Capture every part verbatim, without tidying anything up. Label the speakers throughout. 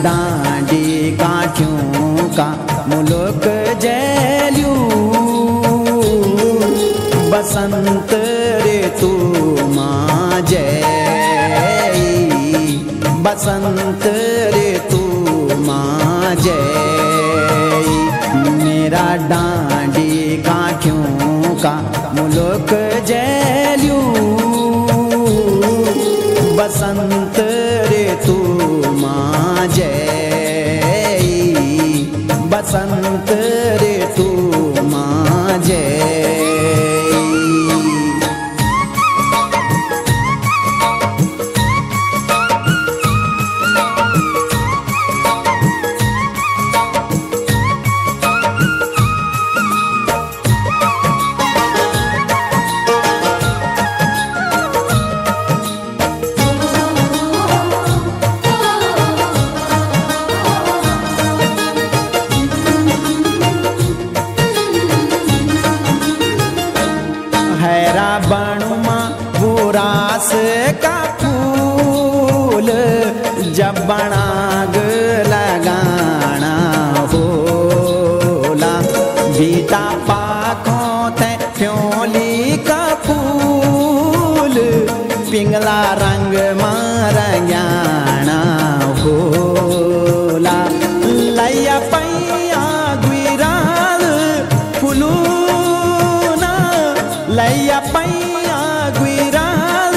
Speaker 1: डांडी काठियों का मुल्क जैल्यू बसंत ऋतु माँ जय बसंत ऋतु माँ जय मेरा डांडी काठियों का मुल्क जैल्यू बसंत ऋतु माँ जय बसंत ऋतु माँ जय। हैरा बणुमा बुरास का फूल जब बनाग लगाना होला बीता पाखों ते फ्योली का फूल पिंगला रंग मारंगाना होला लैया पैया गुराल फुलू लैया पैया गुराल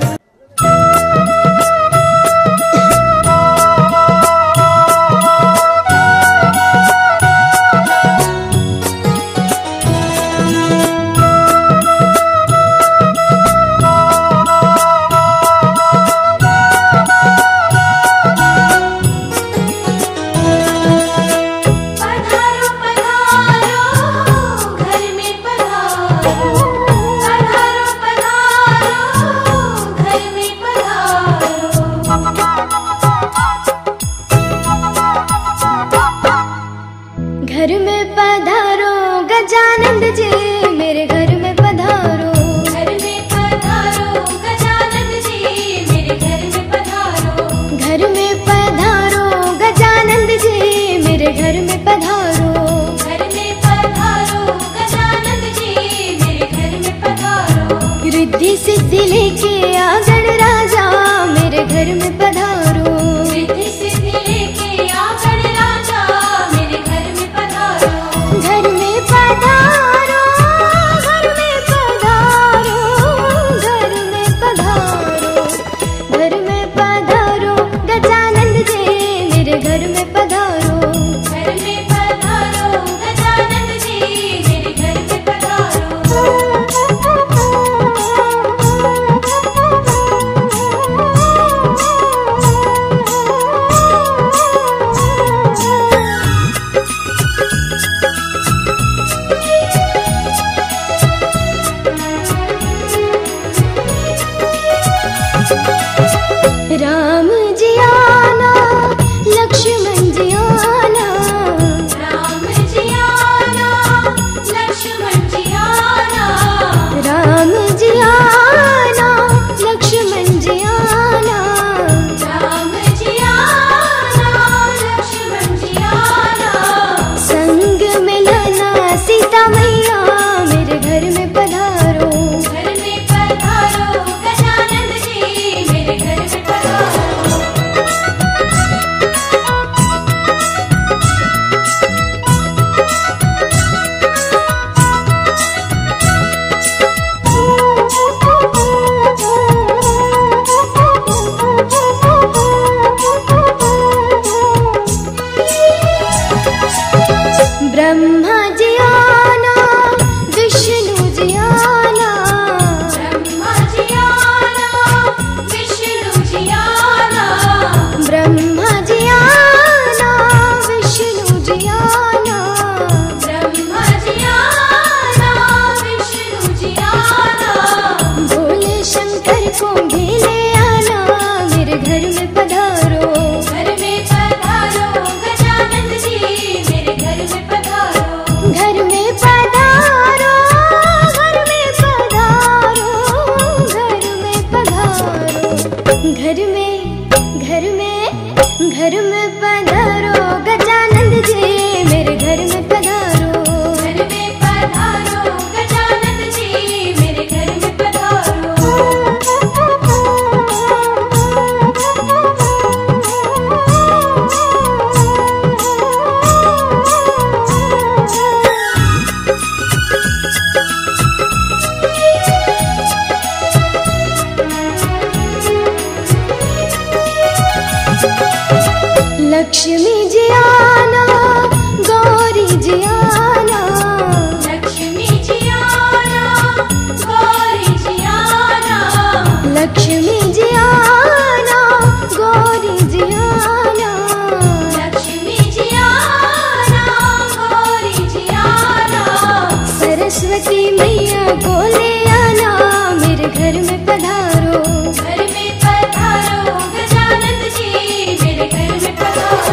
Speaker 2: घर में पधारो गजानंद जी मेरे घर में पधारो घर में पधारो गजानंद जी मेरे घर में पधारो घर में पधारो गजानंद जी मेरे घर में पधारो घर में पधारो गजानंद जी मेरे घर में पधारो रिद्धि सिद्धि लेके आ गणराजा मेरे घर में पधारो रिद्धि सिद्धि लेके आ गणराजा मेरे घर में पधारो घर में पधारो में पधारो गजानंद जी, मेरे घर में पधारो। घर में पधारो गजानंद जी, मेरे घर में पधारो। लक्ष्मी जी आना, गौरी जी आना। लक्ष्मी जी आना, गौरी जी आना। लक्ष्मी जी आना, गौरी जी आना। लक्ष्मी जी आना, गौरी जी आना। सरस्वती मैया को ले आना, मेरे घर में पधारो। घर में पधारो गजानंद जी, मेरे घर में पधारो।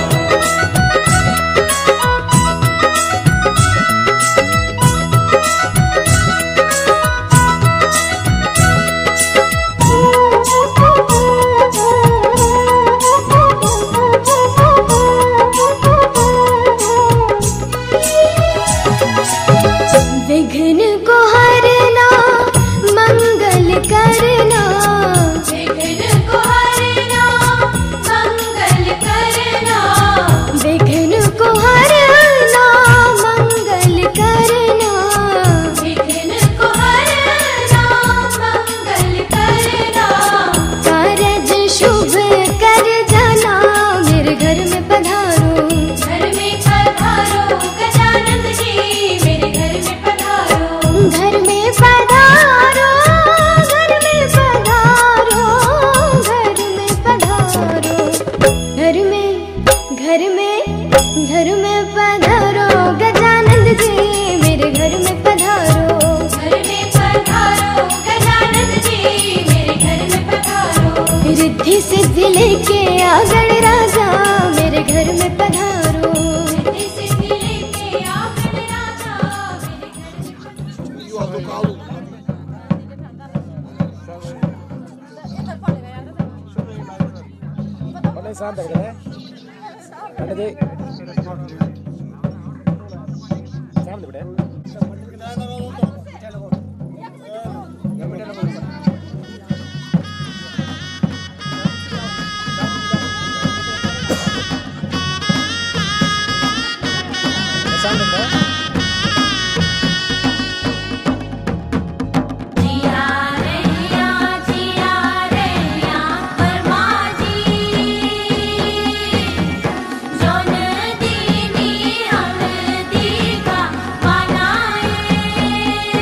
Speaker 2: विघ्न को हरना, मंगल करना। विघ्न को हरना, मंगल करना। विघ्न को हरना, मंगल करना। विघ्न को हरना, मंगल करना। कारज शुभ कर जाना, मेरे घर में पधारो। घर में पधारो गजानंद जी, मेरे घर में पधारो। घर में पधारो, घर में पधारो, घर में पधारो। घर में, घर में, घर में पधारो गजानंद जी, मेरे घर में पधारो। घर में पधारो गजानंद जी, मेरे घर में पधारो। रिद्धि सिद्धि लेके आ गणराजा, मेरे घर में पधारो। रिद्धि सिद्धि लेके आ गणराजा, मेरे घर में पधारो।
Speaker 3: शांत लग रहा है शांत दे शांत बेटा शांत बेटा
Speaker 2: जोन दीनी हम दी का बनाए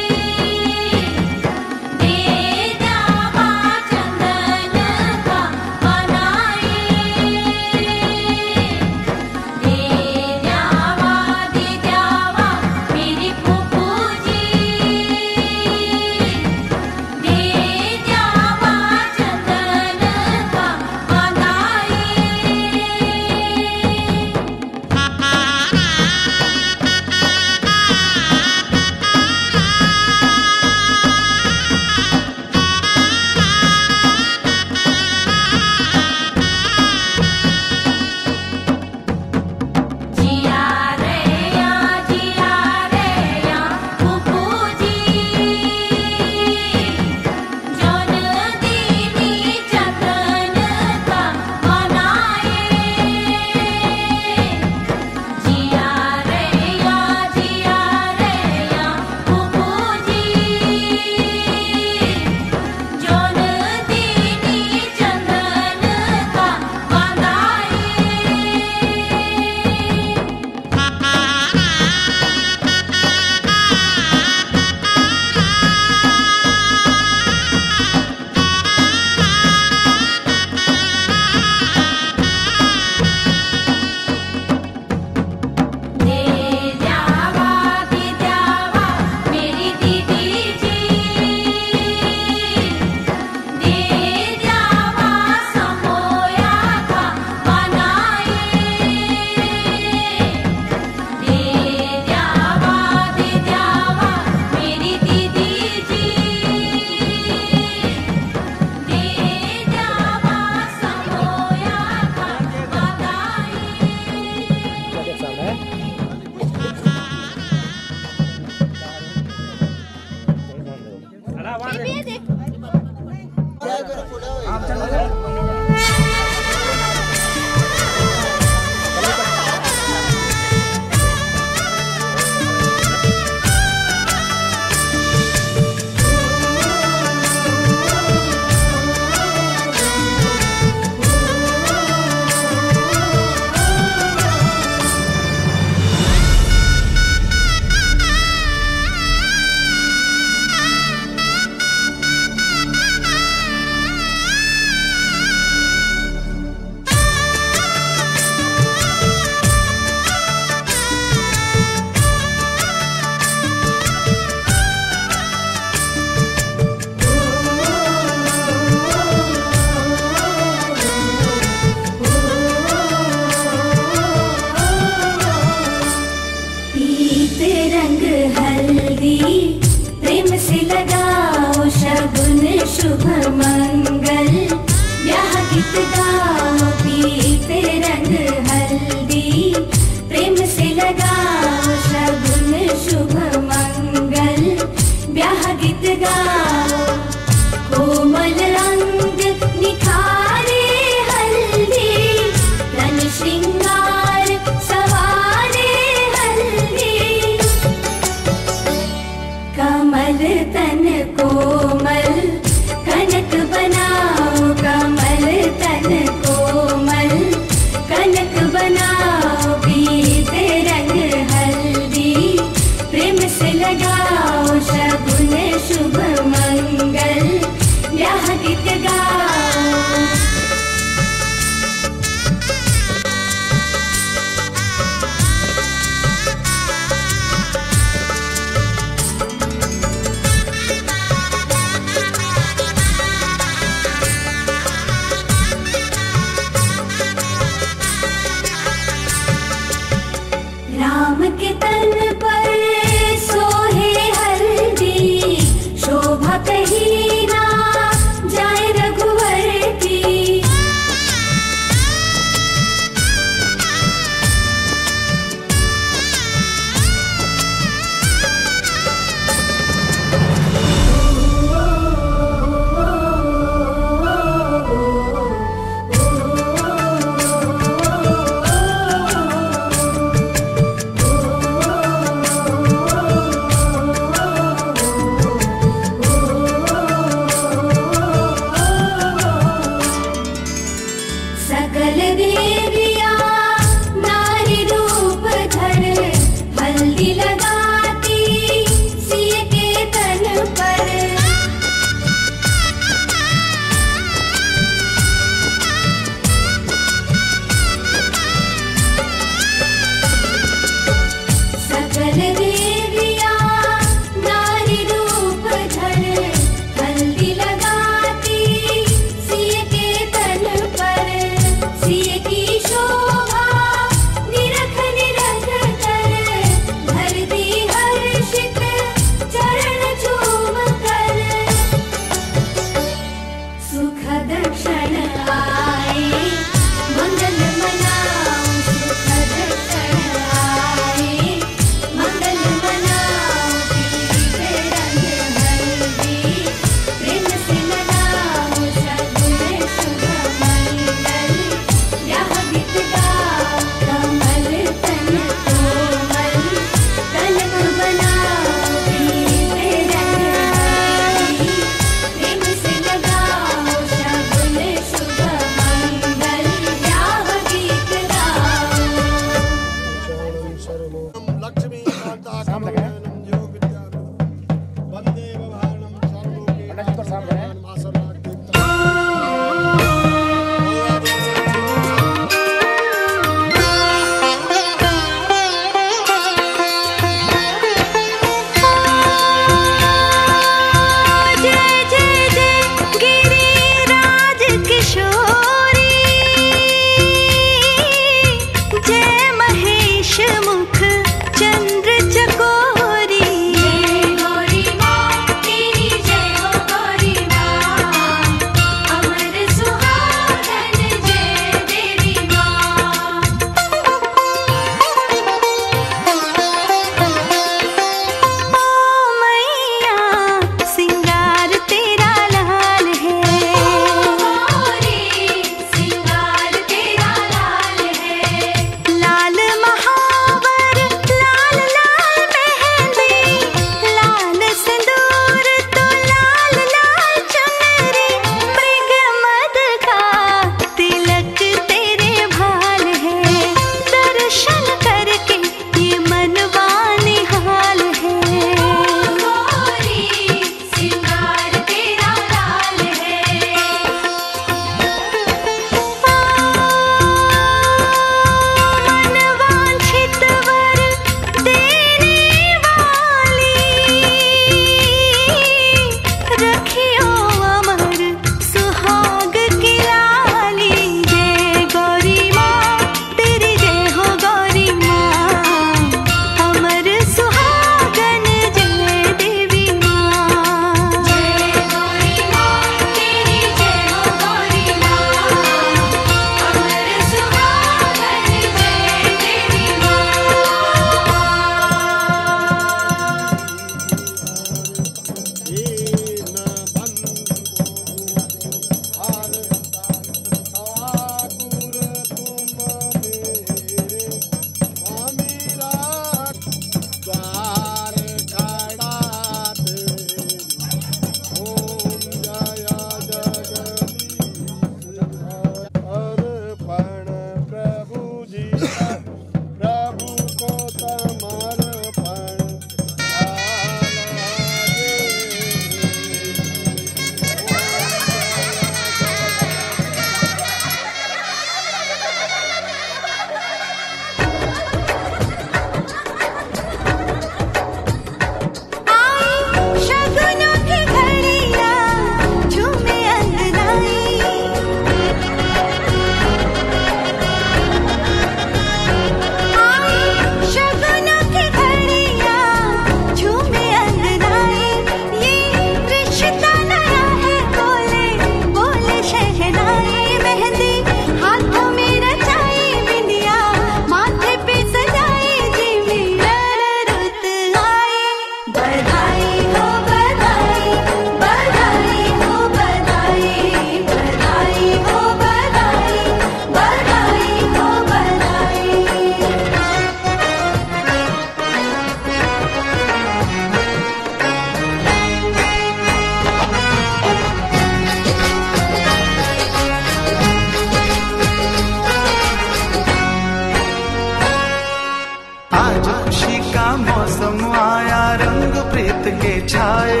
Speaker 4: का मौसम आया, रंग प्रीत के छाए।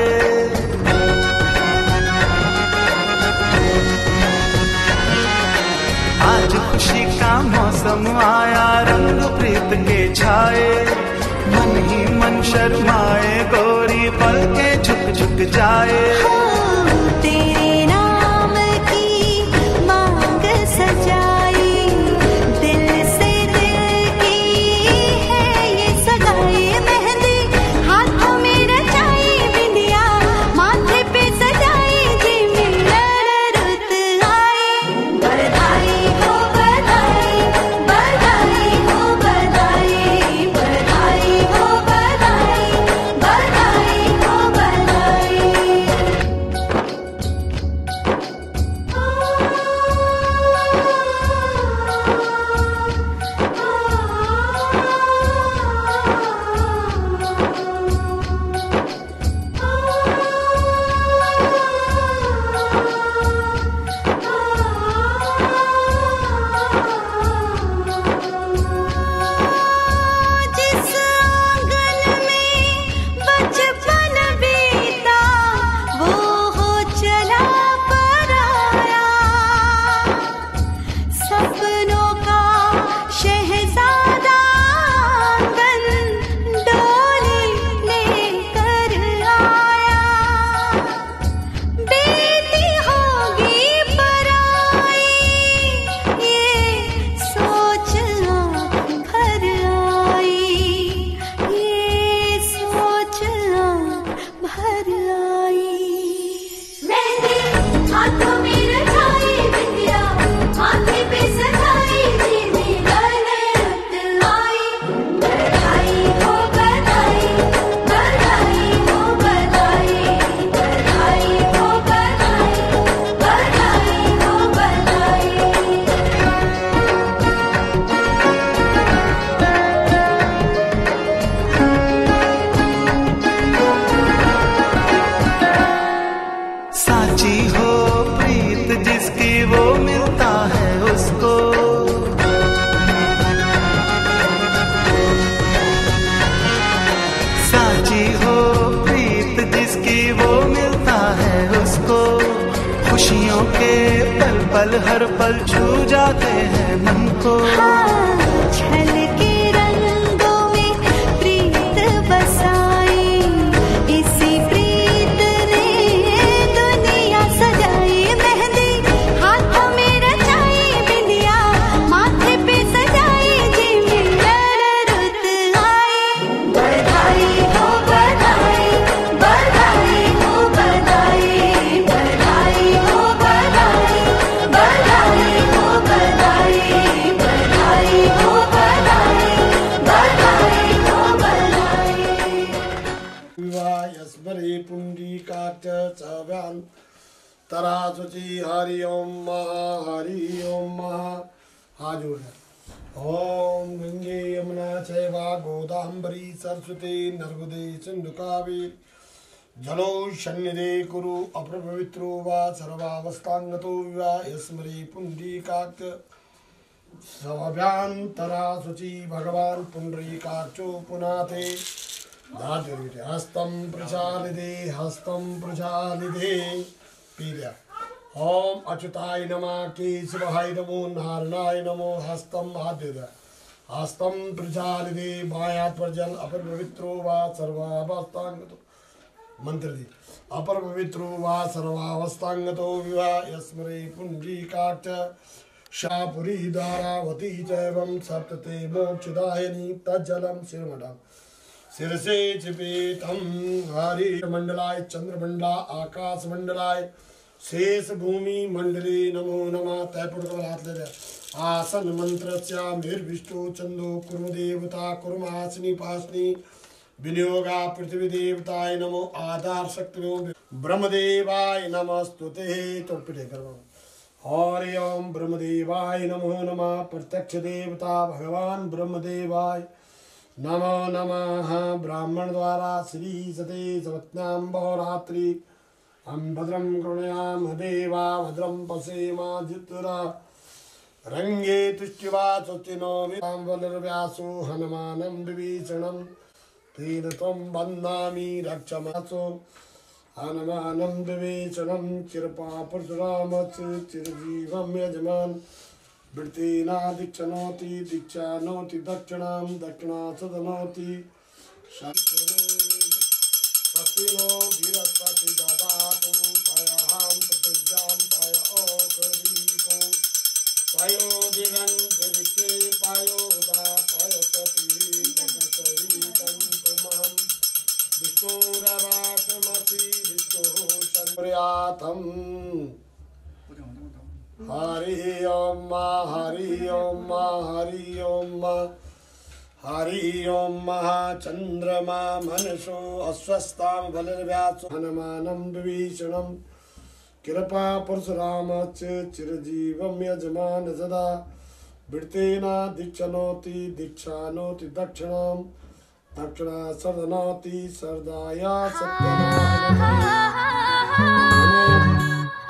Speaker 4: आज खुशी का मौसम आया, रंग प्रीत के छाए। मन ही मन शर्माए, गोरी पल के झुक झुक जाए।
Speaker 5: तेरे नाम की मांग सजाई, दिल से दिल की है ये सगाई। मेहंदी हाथों में रचाई, बिंदिया माथे पे सजाई, जी मिलन रुत आई। बधाई हो बधाई, बधाई हो बधाई, बधाई हो बधाई, बधाई हो बधाई। जिस आंगन में बचपन बीता, वो हो चला पराया। सपनों का शहजादा आंगन डोली लेकर आया। बेटी होगी पराई, ये सोच आँख भर आई, ये सोच आँख भर आई। मेहंदी हाथों में रचाई, बिंदिया माथे पे सजाई, जी मिलन रुत आई। बधाई हो बधाई, बधाई हो बधाई, बधाई हो बधाई, बधाई हो बधाई।
Speaker 4: साची हो प्रीत जिसकी, वो मिलता है उसको। साची हो प्रीत जिसकी, वो मिलता है उसको। खुशियों के पल पल हर पल छू जाते हैं मन को।
Speaker 5: छल के रंगों में प्रीत बसाई, इसी प्रीत ने दुनिया सजाई। मेहंदी हाथों में रचाई, बिंदिया माथे पे सजाई, जी मिलन रुत आई। बधाई हो बधाई, बधाई हो बधाई, बधाई हो बधाई, बधाई हो बधाई, बधाई हो बधाई, बधाई हो बधाई।
Speaker 6: यस्मरे पुंडरीकाक्ष सव्यान् तरासुचि हरि ओम महा हरि ओम महा। हाथ जोड़ ओम गंगे यमुना चैवा गोदावरी सरस्वती नर्मदे सिंधु कावेरी जलो सन्निधे कुरु अपवित्रो वा सर्वावस्थांगतो वा यस्मरे पुंडरीकाक्ष सव्यान्तरा शुचि भगवान पुंडरीकाक्षो पुनाते। हस्तं प्रचालिते हस्तं प्रचालिते पीलिया। ओम अच्युताय नमः, केशवाय नमो, नारायणाय नमो। हस्तं आद्य हस्तं प्रचालिते बायात पर जल अपर पवित्रो वा सर्वावस्थांगतो। मंत्र दी अपर पवित्रो वा सर्वावस्थांगतो विवाह यस्मरे पुंडरीकाक्ष शापुरी धारावती चैवं सप्तते मोक्षदायिनी तज्जलं शिरमणम् शिरसे चिपेतम। हरि मंडलाय चंद्रमंडला आकाश मंडलाय शेष भूमि मंडले नमो नमः। तैपुर हाथ ले आसन मंत्र निर्विष्टो चंदो कुरु देवता कुर्मासनी पासनी विनियोगा पृथ्वी देवताय नमो। आधार शक्ति ब्रह्मदेवाय नमस्तुते। तो पिटे करो हरि ओम ब्रह्मदेवाय नमो नमः। प्रत्यक्ष देवता भगवान ब्रह्मदेवाय नमो नमः। ब्राह्मण द्वारा श्री सते सवत्नाम बहुरात्रि हम भद्रम कृणयाम देवा भद्रम पश्येमादित्युरा रंगे तुष्टिवा सुचिनो व्यासो हनुमानं विभीषणं तेन त्वं वन्दामि रक्षमासो हनुमानं विवेचनं कृपा परशुरामस्य चिरजीवं यजमान वृत्तेनादिक्षनोति दीक्षानोति दक्षिणां दक्षिणा सदनोति स्वस्तिनो बृहस्पति ददातु पयहां प्रतिज्ञां पय ओकरीको पयो दिगन्तरिक्षे पयोदा पयसति पदसहितं तुमां विष्णुरराटमसि विष्णुः शङ्कर्याथम् हरि ओम हरि ओम हरि ओम हरि ओम महाचंद्रमा मनसो अस्वस्थां बलव्यासो हनुमानं विभीषणं कृपा परशुरामस्य चिरजीवं यजमान सदा वृत्तेना दीक्षनोति दीक्षानोति दक्षिणां दक्षिणा सदनोति सरदाया सत्यनारायण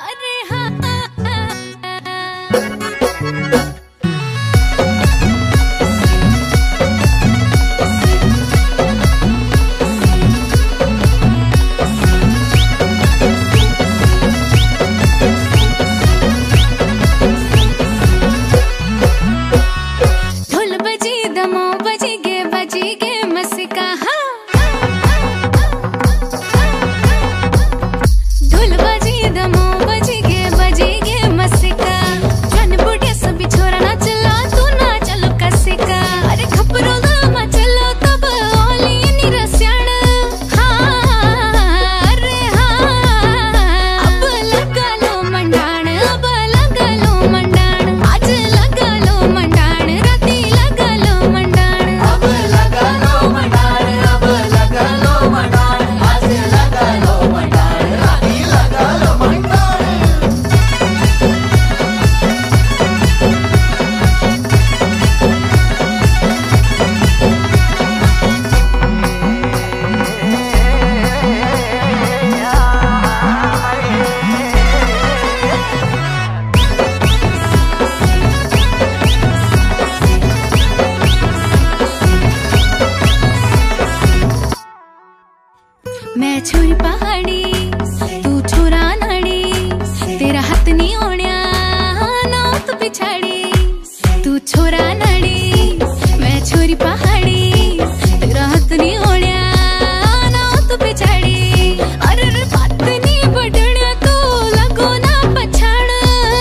Speaker 2: मैं छोरी पहाड़ी तू छोरा नाड़ी तेरा हाथ नहीं ओण्या ना तू पिछाड़ी तू छोरा नाड़ी मैं छोरी पहाड़ी तेरा हाथ नहीं ओण्या ना तू पिछाड़ी अरे रे बात नहीं बढ़िया तू लगो ना पछाड़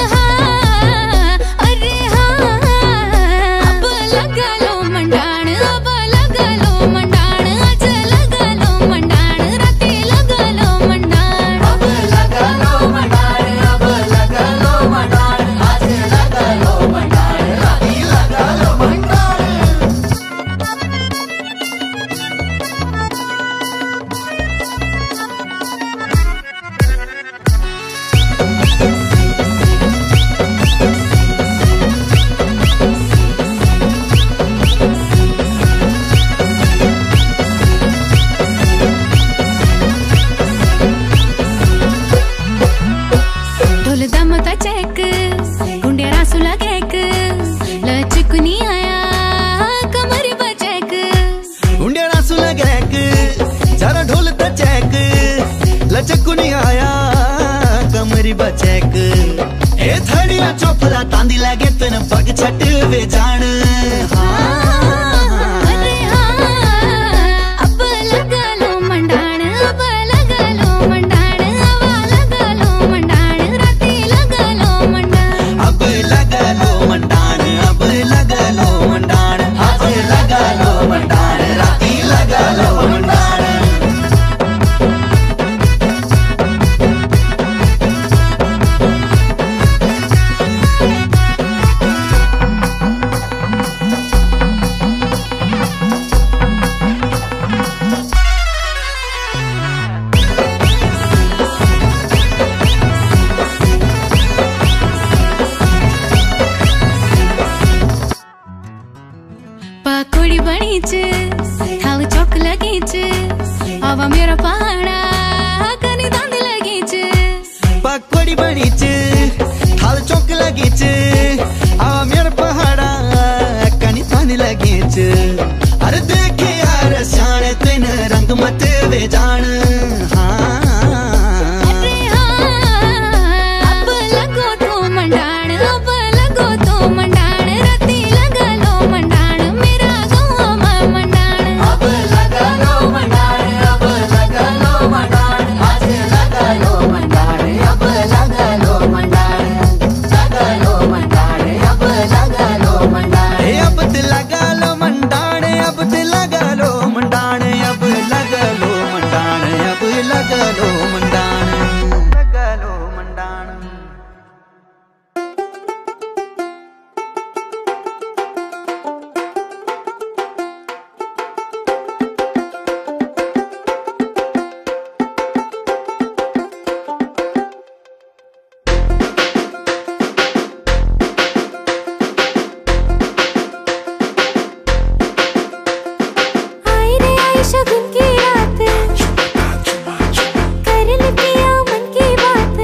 Speaker 2: अरे हाँ अब लगा लो मंडाण अब लगा लो मंडाण आज लगा लो मंडाण राती लगा लो मंडाण अब लगा लो मंडाण अब लगा लो मंडाण आज लगा लो मंडाण राती लगा लो मंडाण ढोल दमता चेक गुंडे रासुला केक लचकुनी आया कमरी बचेक
Speaker 1: गुंडे रासुला केक जरा ढोल ता चेक लचकुनी आया कमरी बचेक ए थड़िया चोपड़ा तांदी लागे तन पग छट वे जान
Speaker 2: अरे हाँ अब लगा लो मंडाण अब लगा लो मंडाण अब लगा लो मंडाण राती लगा लो मंडाण
Speaker 1: अब लगा लो मंडाण अब लगा लो मंडाण आज लगा लो मंडाण राती लगा लो मंडाण
Speaker 2: पकोड़ी बनीच थाल चौक लगीच अब मेरा पहाड़ा कनी दांद लगीच
Speaker 1: पकोड़ी बनीच थाल चौक लगीच आ मेरा पहाड़ा कनी थानी लगीच अरे देखे यार तेरे स्याने तिन रंग मते वे जान
Speaker 2: अरे हाँ अब लगो तो मंडाण अब लगो तो मंडाण रती लगा लो मंडाण मेरा गाँव में मंडाण
Speaker 1: अब लगा लो मंडाण अब लगा लो मंडाण आज लगा लो मंडाण अब लगा लो मंडाण लगा लो मंडाण अब लगा लो मंडाण अब ते लगा लो मंडाण अब ते लगा लो मंडाण अब लगा लो मंडाण अब लगा लो मंडाण लगा लो मंडाण
Speaker 2: आई रे आई शगुन की रात कर ले पिया मन की बात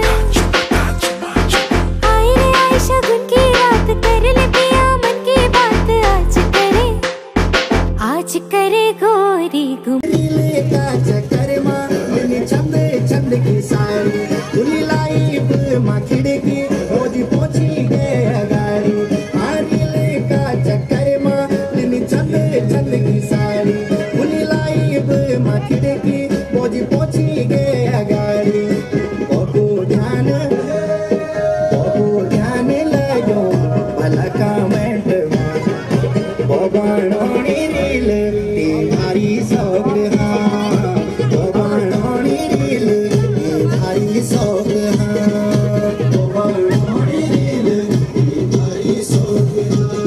Speaker 2: आई रे आई शगुन की रात कर ले पिया मन की बात आज करे आज करे गोरी गुम
Speaker 7: का चक्कर मां चंद चंद की साड़ी उली लाई मां खिड़की रोज पहुंची गए गाड़ी आरिले का चक्कर मां चंद चंद की साड़ी उली लाई मां खिड़की रोज पहुंची गए गाड़ी बहु ध्यान बहु ध्यान लगो भला कमेंट बबाणोनी रील तुम्हारी शौक हाँ बबाणोनी रील तुम्हारी शौक हाँ बबाणोनी रील तुम्हारी शौक हाँ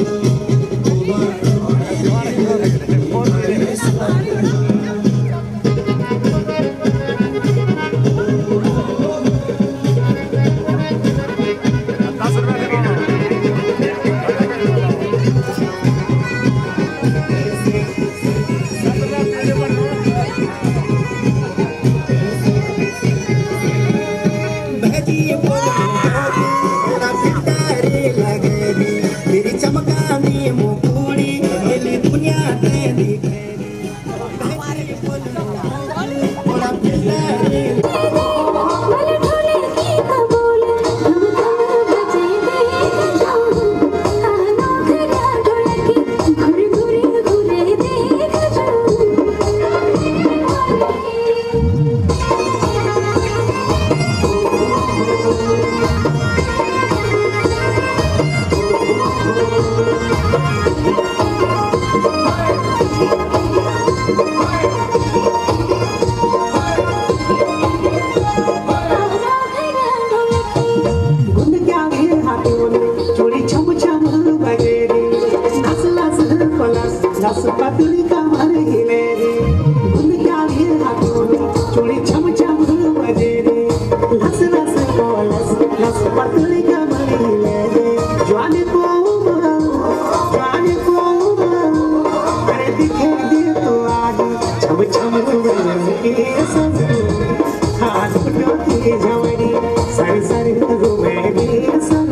Speaker 7: बहती बोला फिटारे लगे दी मेरी चमकानी मुकुड़ी मेरी दुनिया दे दी बोला फिटारे चोरी छम छम बजेरी नस लस पलस लस पतली कमर हिलेरी गुंद क्या भी हाथों चोरी छम छम बजेरी लस लस पलस लस पतली कमर हिलेरी जाने को जाने को अरे दिखे दे तो आज छम छम के सब हाथ उठो के जवनी सर सर घूमेगी सब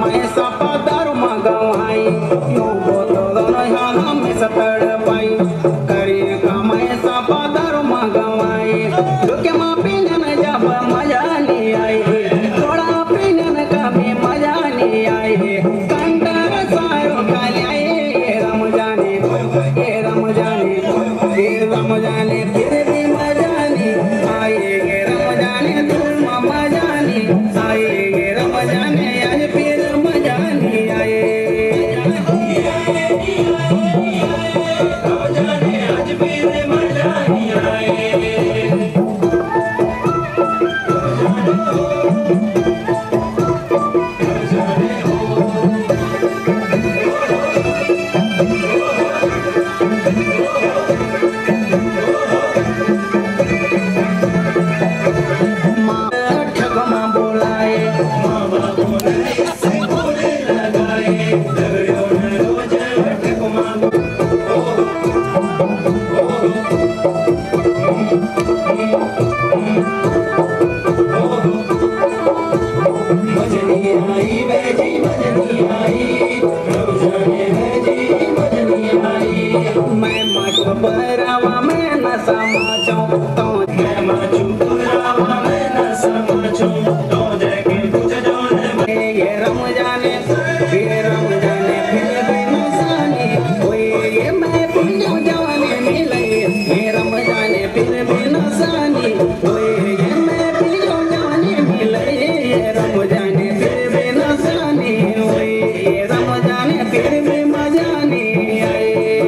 Speaker 7: मैं सपा दारू मगवाई यो बोतल यहाँ में सतड़ पाई करी का मैं सपा दारू मगवाई लोके माँ पीने में जब मजा नहीं आई थोड़ा पीने का भी मजा नहीं आई कंटर सारो खाली ये रम जाने ये रम जाने ये रम जाने फिर भी मजा नहीं आई ये रम जाने तुम मजा नहीं आई ये रम जाने आज फिर मजा नहीं आए रम जाने आज फिर मजा नहीं आए मैं माचो बरावा में न समाचो तो मैं माचो बरावा में न समाचो तो देखे कुछ जाने ये रम जाने फिर रम जाने फिर भी न जाने कोई ये मैं पियो जाने मिले ये रम जाने फिर भी न जाने कोई ये मैं पियो जाने मिले ये रम जाने फिर भी न जाने कोई ये रम जाने फिर भी मजा नहीं आए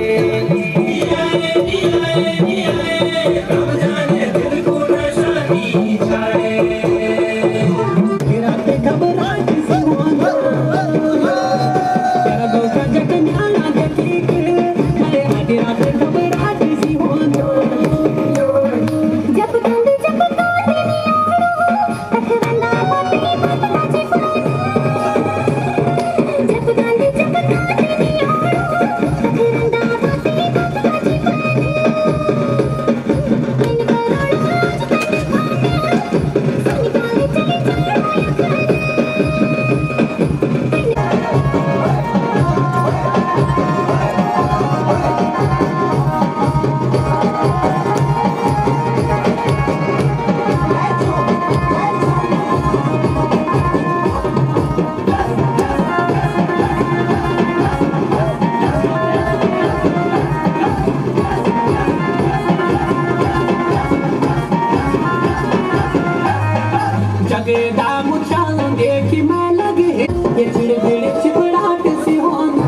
Speaker 7: जगदा मुछाल देखी मैं लगे ये चिड़ चिड़ चिपड़ाट सी होनो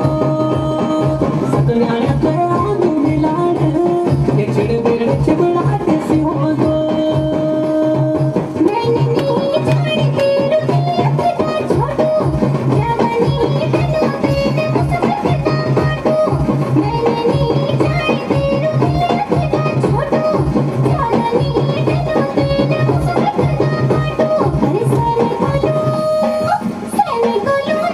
Speaker 7: सतनाया कर मिलाड़ ये चिड़ चिड़ चिपड़ाट सी होनो
Speaker 2: मैंने नहीं जाने तेरे दिल का छोटू जवानी तेरे तेरे मुझसे काटू मैंने नहीं जाने तेरे दिल का छोटू जवानी तेरे तेरे मुझसे अरे सैने गोलू सैने गोलू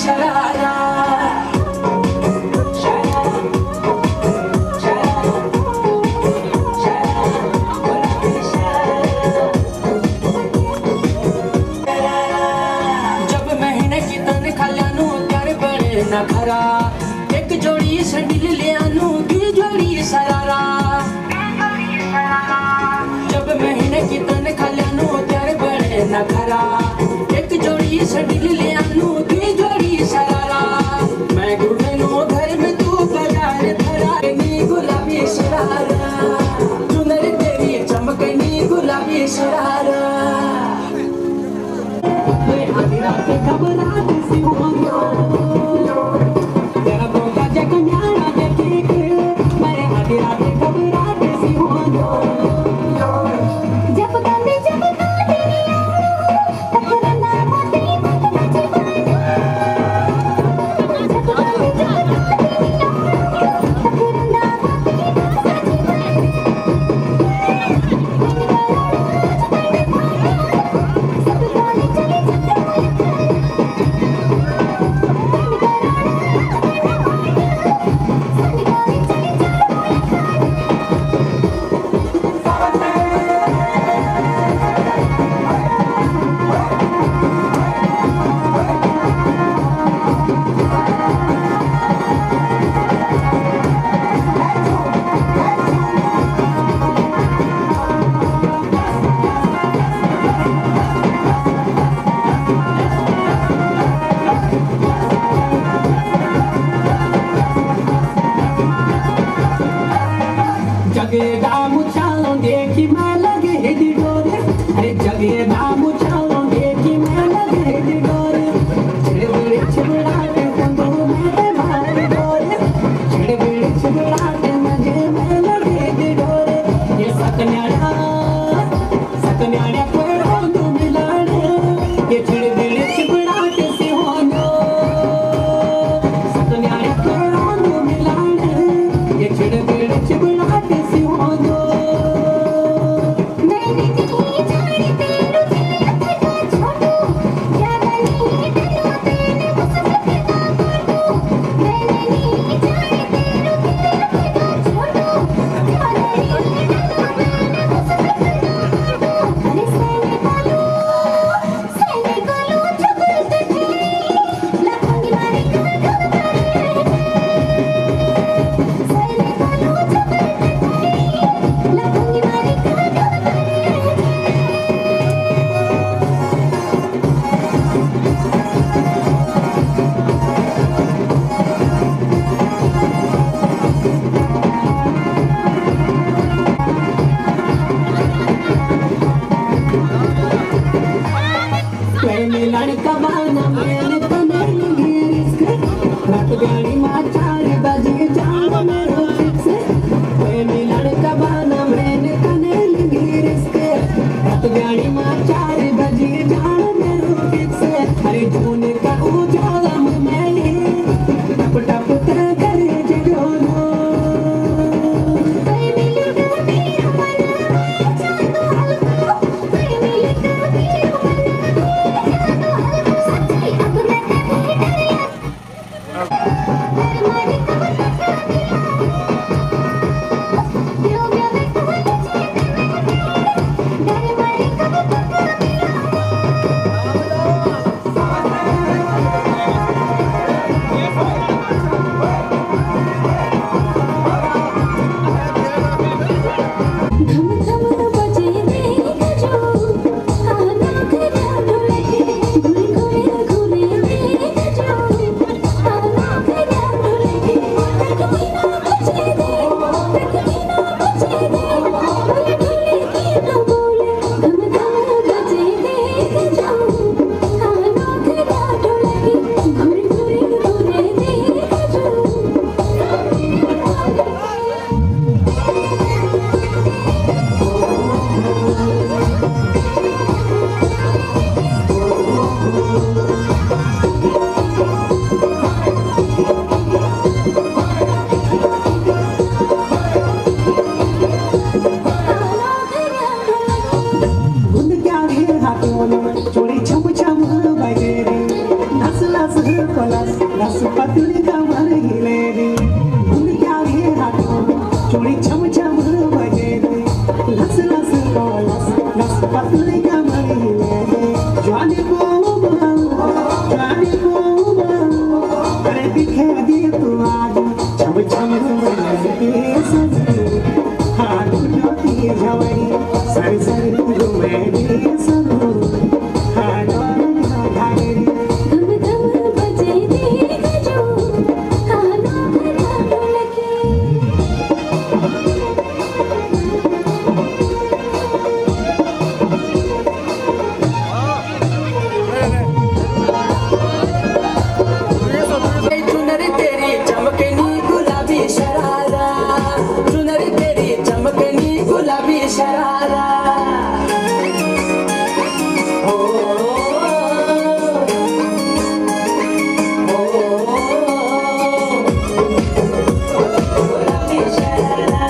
Speaker 8: शरारा जब महीने की तनखा लियानू त्यारे बड़े न खरा एक जोड़ी सैंडल लियानू दी जोड़ी शरारा जब महीने की तनखा लियानू त्यारे बड़े न खरा एक जोड़ी सैंडल लियानू दी जोड़ी शरारा मैं घूमनू घर में तू बाजार धरा नी गुलाबी शरारा चुनर तेरी चमकनी गुलाबी शरारा मैं आधी रात घबराहट सी होंगे तेरा बोलता जग न्यारा देखे के मैं आधी रात घबराहट सी होंगे
Speaker 2: जब कांदे जब कांदे तकरना मोती बची बना जब कांदे जब कांदे तकरना मोती बची बना सब गाने
Speaker 8: जगेगा मुछालों देखी मैं लगे हिडी डोरे अरे जगेगा मुछालों देखी मैं लगे हिडी डोरे छिड़बिड़ छिड़ाते संगो में भारी डोरे छिड़बिड़ छिड़ाते मजे में लगे हिडी डोरे ये सकन्याड़ा सकन्याड़ा पेड़ों दो मिलाने ये छिड़बिड़ छिड़ाते सी होनो सकन्याड़ा पेड़ों दो मिलाने ये छिड़बिड़ छिड़ाते सी होनो
Speaker 2: मैंने नहीं जाने तेरू दिल का छोटू ज्यादा नहीं डरो तेरे मुझसे ना काटू मैंने नहीं जाने तेरू दिल का छोटू ज्यादा नहीं डरो तेरे मुझसे ना काटू अरे सैने कालू सैने कालू चुकुल कटे लखंगी मारी कर कर सैने कालू चुकुल कटे लखंगी मारी कर कर
Speaker 8: मैंने लड़का बाना मैंने तने लगी रिस्क रात गाड़ी मार चार बजे जाऊंगा मेरे फिक्स मैंने लड़का बाना मैंने तने लगी रिस्क रात गाड़ी मार चार बजे जाऊंगा मेरे फिक्स अरे जून का उजाला में टप टप करे जगोनो
Speaker 2: कोई मिलेगा भी हमारा जादू हल्का कोई मिलेगा भी हमारा जादू हल्का सच्ची अब मैं नहीं डरिया मारी कब तक दिलो में मैं कब डर मारी कब तक धम धम बजे देख जो आना घरा डोले घूरे घूरे घूरे देख जो आना
Speaker 7: लस पतली कमर हिले रे घुंघटा लिए हाथों में चूड़ी छम छम बजे रे लस लस को लस लस पतली कमर हिले रे जाने को जाने को अरे दिखे दिए तू आज छम छम बजे सजनी हाथ उठाती झवरी सर सर घूमे रे सनू हाथ धागरी
Speaker 2: धम धम बजे रे गजो कानों भरा ढोलकी
Speaker 8: चुनरी तेरी चमकनी गुलाबी शरारा चुनरी तेरी चमकनी गुलाबी शरारा ओ, ओ, गुलाबी शरारा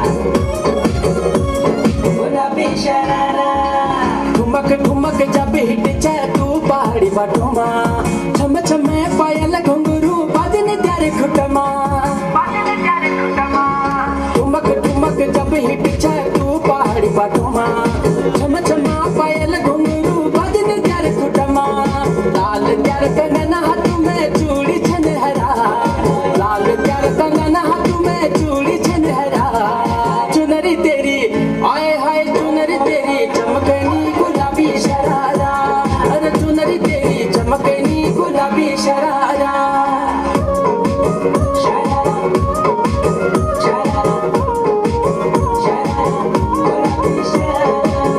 Speaker 8: गुलाबी शरारा ठुमक ठुमक जब हिट जाए तू पहाड़ी बटोमा छम छमे पायल घुंघरू बाजने त्यारे खुटमा ठुमक ठुमक जब हिट जाए तू पहाड़ी बटोमा छम छमा पायल घुंघरू बाजने त्यारे खुटमा लाल त्यार कंगना हाथ में चूड़ी छनहरा लाल त्यार कंगना हाथ में चूड़ी छनहरा चुनरी तेरी आए हाय चुनरी तेरी चमकनी गुलाबी शरारा अरे चुनरी तेरी चमकनी गुलाबी शरारा शरारा शरारा शरारा गुलाबी शरारा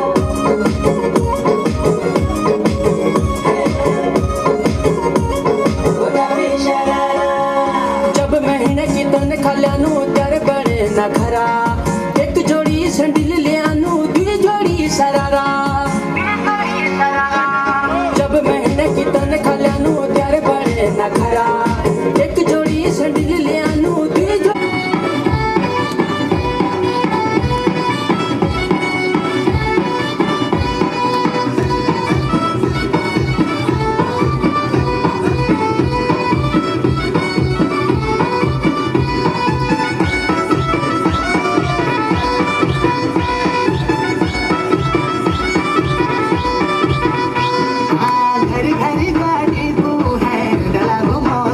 Speaker 8: गुलाबी शरारा जब महीने की तन खल्यानु तेरे बड़े नखरा एक जोड़ी संडिल ले आनू दी जोड़ी शरारा जब महीने की तन खल्यानु तेरे बड़े नखरा एक जोड़ी संडिल ले आनू दी जोड़ी
Speaker 7: घर घर गाड़ी तू है डला घुमाओ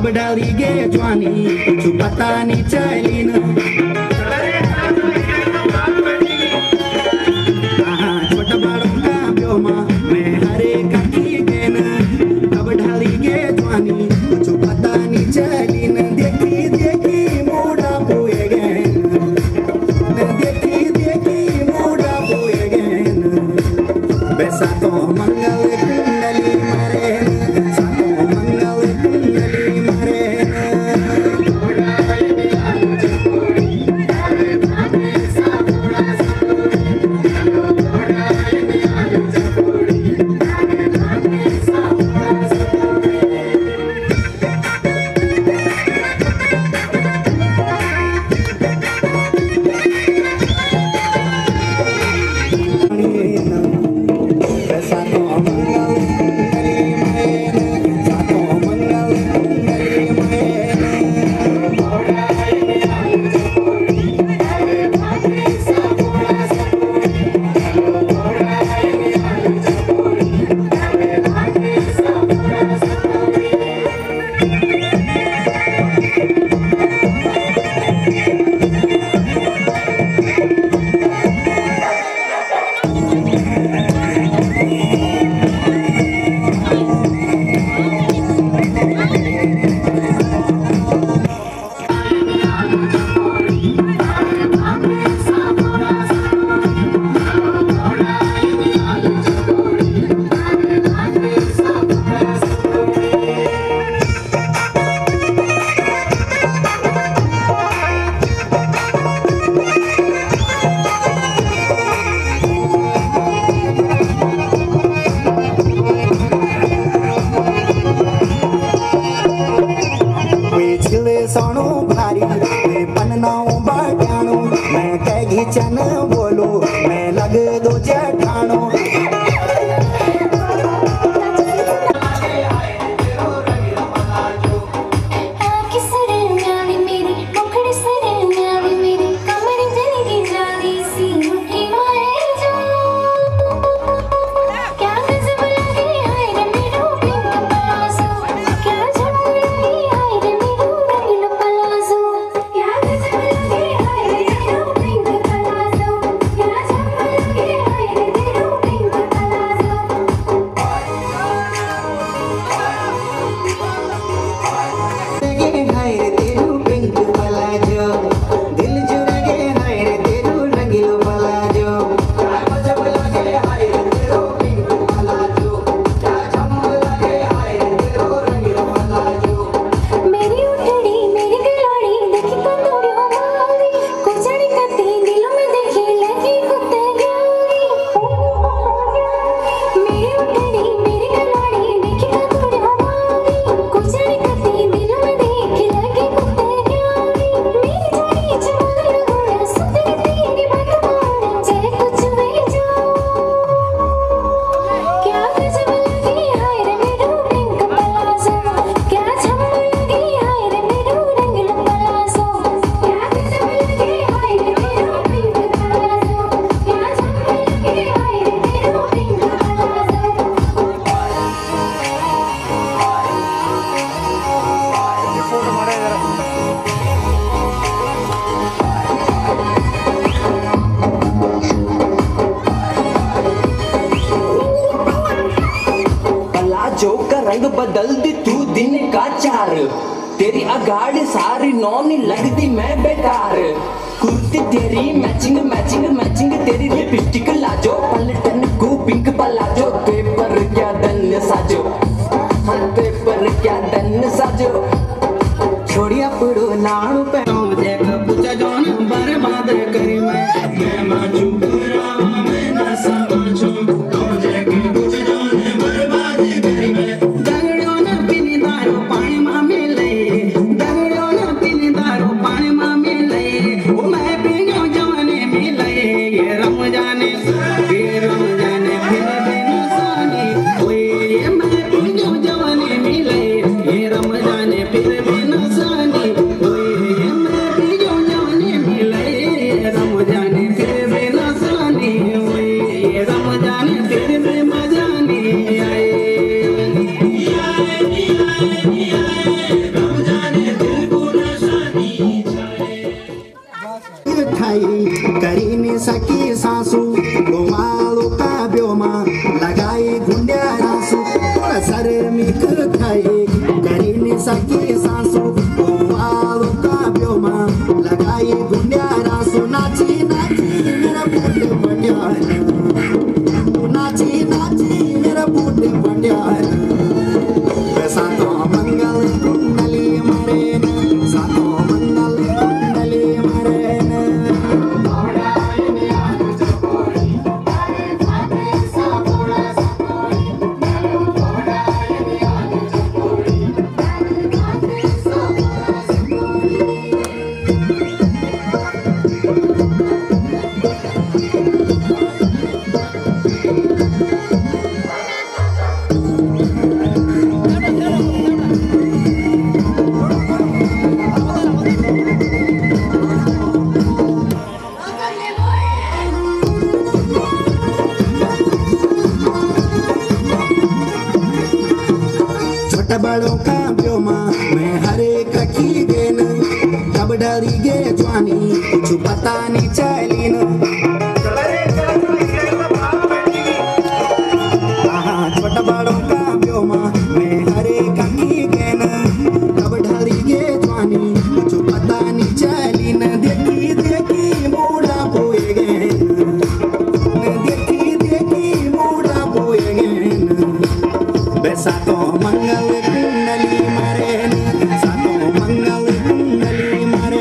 Speaker 1: कब डाली गे जवानी कुछ पता नहीं चली न छोटा बाड़ों का ब्योमा मैं हरे काकी गे न कब डाली गे जवानी कुछ पता नहीं चली न देखी देखी मोड़ा बोए गे देखी देखी मोड़ा बोए गे बैसा तो मंगल कुंडली मरे सातो मंगल कुंडली मरे सोनो भारी मैं पन्नाओं बाटानो मैं कैगी चन बोलो मैं लग दो जठानो रंग बदल दी तू दिन का चार तेरी अगाड़ सारी नौनी लगती मैं बेकार कुर्ती तेरी मैचिंग मैचिंग मैचिंग तेरी लिपस्टिक लाजो पलटन को पिंक पलाजो ते पर क्या दन साजो हाँ ते पर क्या दन साजो छोड़िया पुड़ो नाड़ू पे देख पूछा जोन बर्बाद करी मैं मैं माचू पूरा मैं ना समझो तो जाके पूछ जोन बर्बाद करी मैं दगड़ो न पिनी दारो पानी मां मिले दगड़ो न पिनी दारो पानी मां मिले ओ मैं पिनो जवाने मिले ये रम जाने ये रम जाने फिर बिन सानी ओए ये मैं पिनो जवाने मिले ये रम जाने फिर बिन सानी ओए ये मैं पिनो जवाने मिले ये रम जाने फिर बिन सानी सके सांसो आलो का ब्योमा लगाई गुंडिया रासो नाची नाची मेरा बूट बढ़िया नाची नाची मेरा बूट बढ़िया वैसा तो मंगल कुंडली मरे सातो मंगल कुंडली मरे बड़ों का ब्योमा मैं हरे कखी गेन कब डरी गे जवानी कुछ पता नहीं चली न छोटा बड़ों का ब्योमा मैं हरे कखी गेन कब डरी गे जवानी कुछ पता नहीं चली न देखी देखी बूढ़ा पोए गए देखी देखी बूढ़ा पोए गए वैसा तो मंगल कुंडली मरे सातो मंगल कुंडली मरे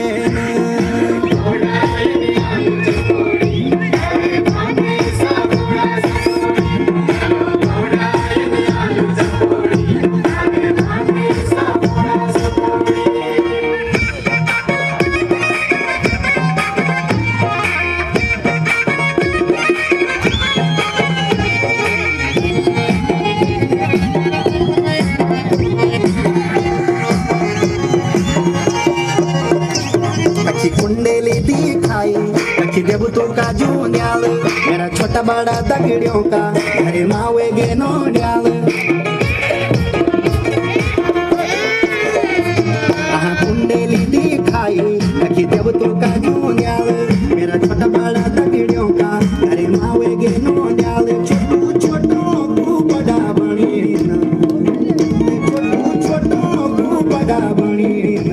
Speaker 1: कुंडली दिखाई रखी देव तो का जून्याल मेरा छोटा बड़ा दगड़ियों का घरे मावे गे नो ड्याल कुंडली दिखाई रखी देव तो का जून्याल मेरा छोटा बड़ा दगड़ियों का घरे मावे गे नो ड्याल छोटू छोटू को बड़ा बनी छोटू छोटू को बड़ा बनी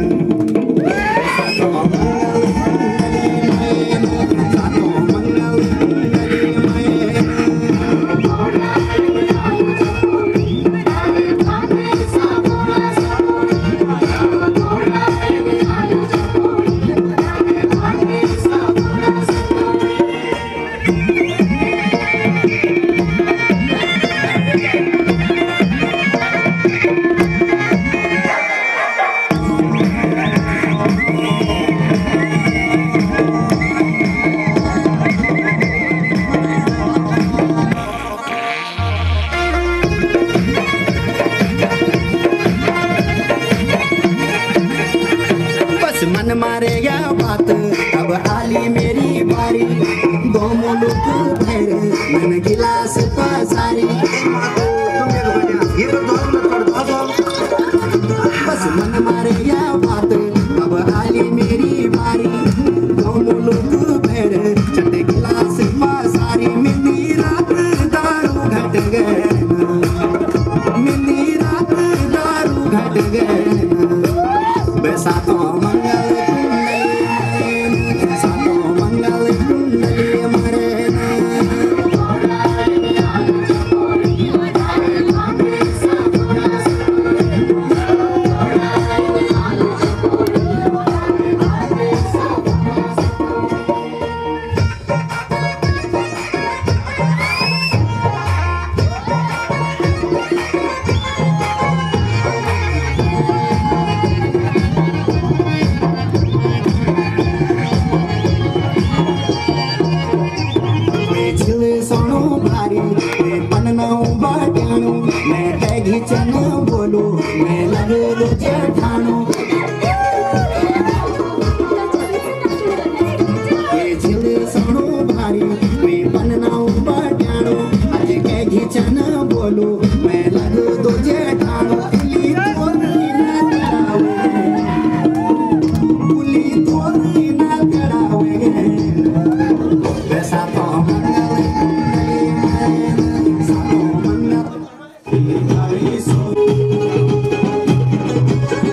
Speaker 1: मन मारेगा बात अब आली मेरी बारी दो मुल्क भर मन गिलास पसारी बस मन मारेगा बात अब आली मेरी बारी दो मुल्क भर चटे गिलास पसारी मिली रात दारू घट गए मिली रात दारू घट गए वैसा तो मंगल कुंडली सातो मंगल कुंडली मरे चनो बोलो मैं लगे लो जेठानो ये झिले सोनो भारी वे बननाओ बटानो आज के घिचन बोलो मैं लगे दो जेठानो पुली तोरी ना करावे पुली तोरी ना करावे वैसा तो मंगल सातो मंगल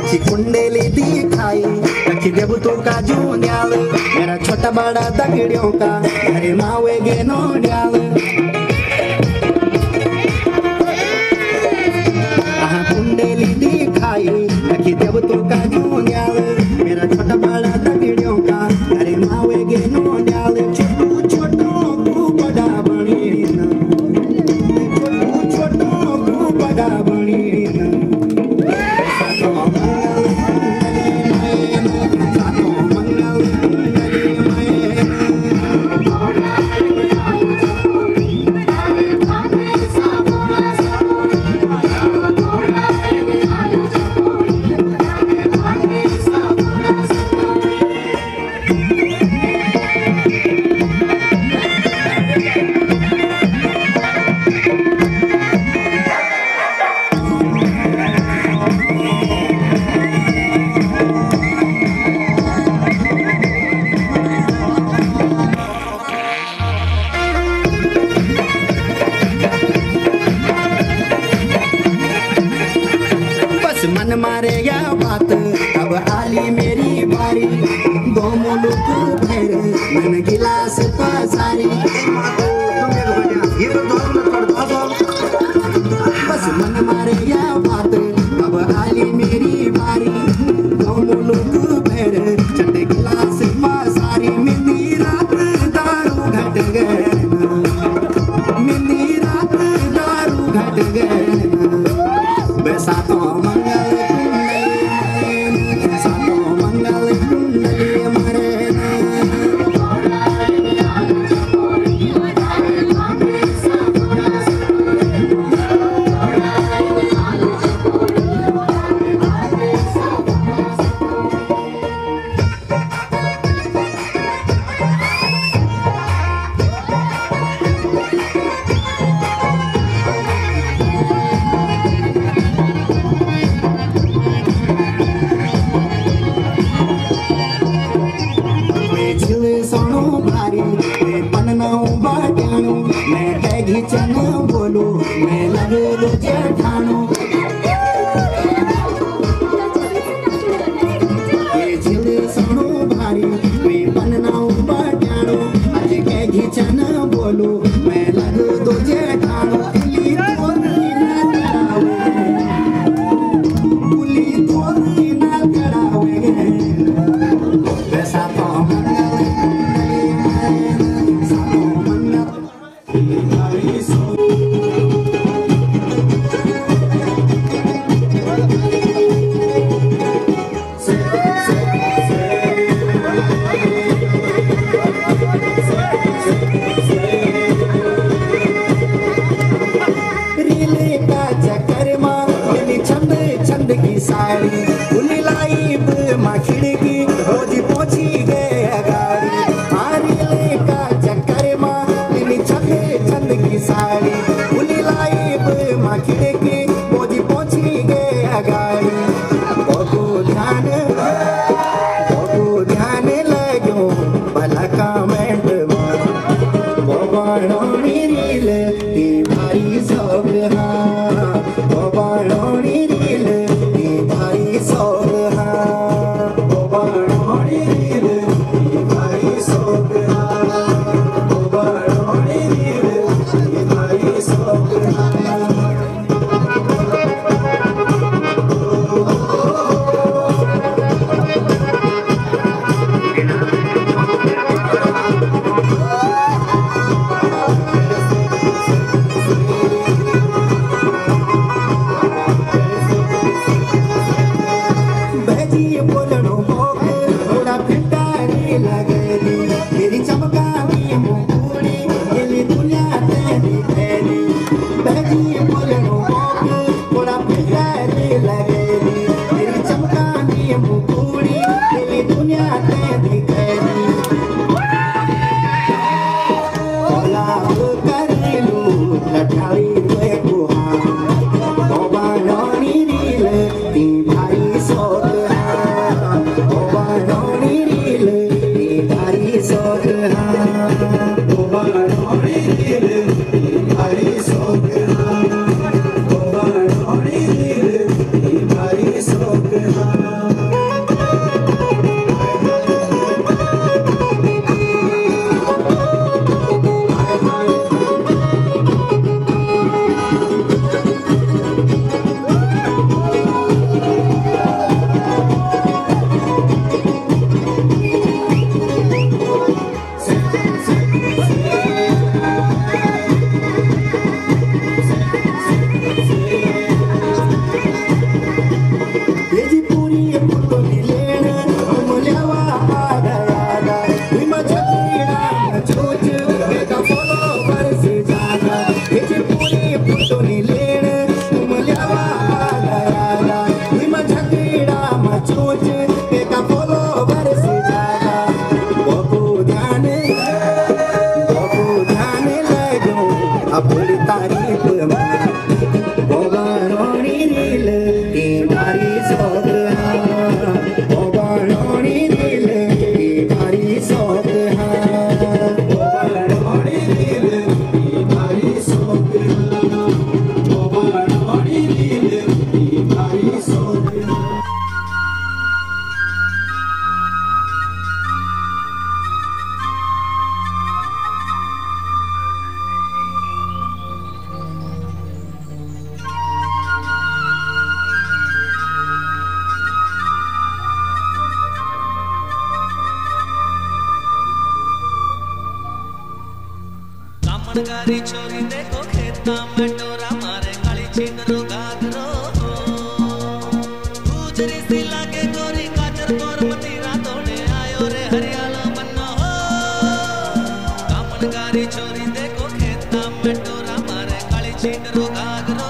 Speaker 1: अच्छी कुंडली दिखाई रखी देव तो का जून्याल मेरा छोटा बड़ा दगड़ियों का घरे मावे गे नो ड्याल कुंडली दिखाई रखी देव तो का जून्याल मेरा छोटा बड़ा दगड़ियों का घरे मावे गे नो ड्याल छोटू छोटू को बड़ा बनी छोटू छोटू को बड़ा बनी मन मारेगा बात अब आली मेरी बारी दो मुल्क भर मन गिलास पसारी बस मन मारेगा बात अब आली मेरी बारी दो मुल्क भर चंदे गिलास पसारी मिंदी रात दारू घट गए मिंदी रात दारू घट गए बैसा तो बोलो मैं लगे रोजे ठाणो ये झिले सुनो भारी मैं बनना बटाणो आज के घिचन बोलो मैं लगे रोजे ठाणो पुली थोड़ी ना करावे पुली थोड़ी ना करावे वैसा तो मंगल सातो मंगल साड़ी उली लाई माँ खिड़की रोजी पहुंची गए गाड़ी आरी का चक्कर माँ छंदे छंद की साड़ी उली लाई माँ खिड़की रोजी पहुंची गए गाड़ी बहु ध्यान बहु ध्यान लगो भला कमेंट बाणोनी रील ती भारी सब हाँ बाणोनी रील भाई सब कामनगारी छोरी देखो खेता में डोरा मारे काली छिंदरो घाघरो गुजरी सी लागे गोरी काचर गोर मतीरा तोड़े आयो रे हरियाला बन्ना हो कामनगारी छोरी देखो खेता में डोरा मारे काली छिंदरो घाघरो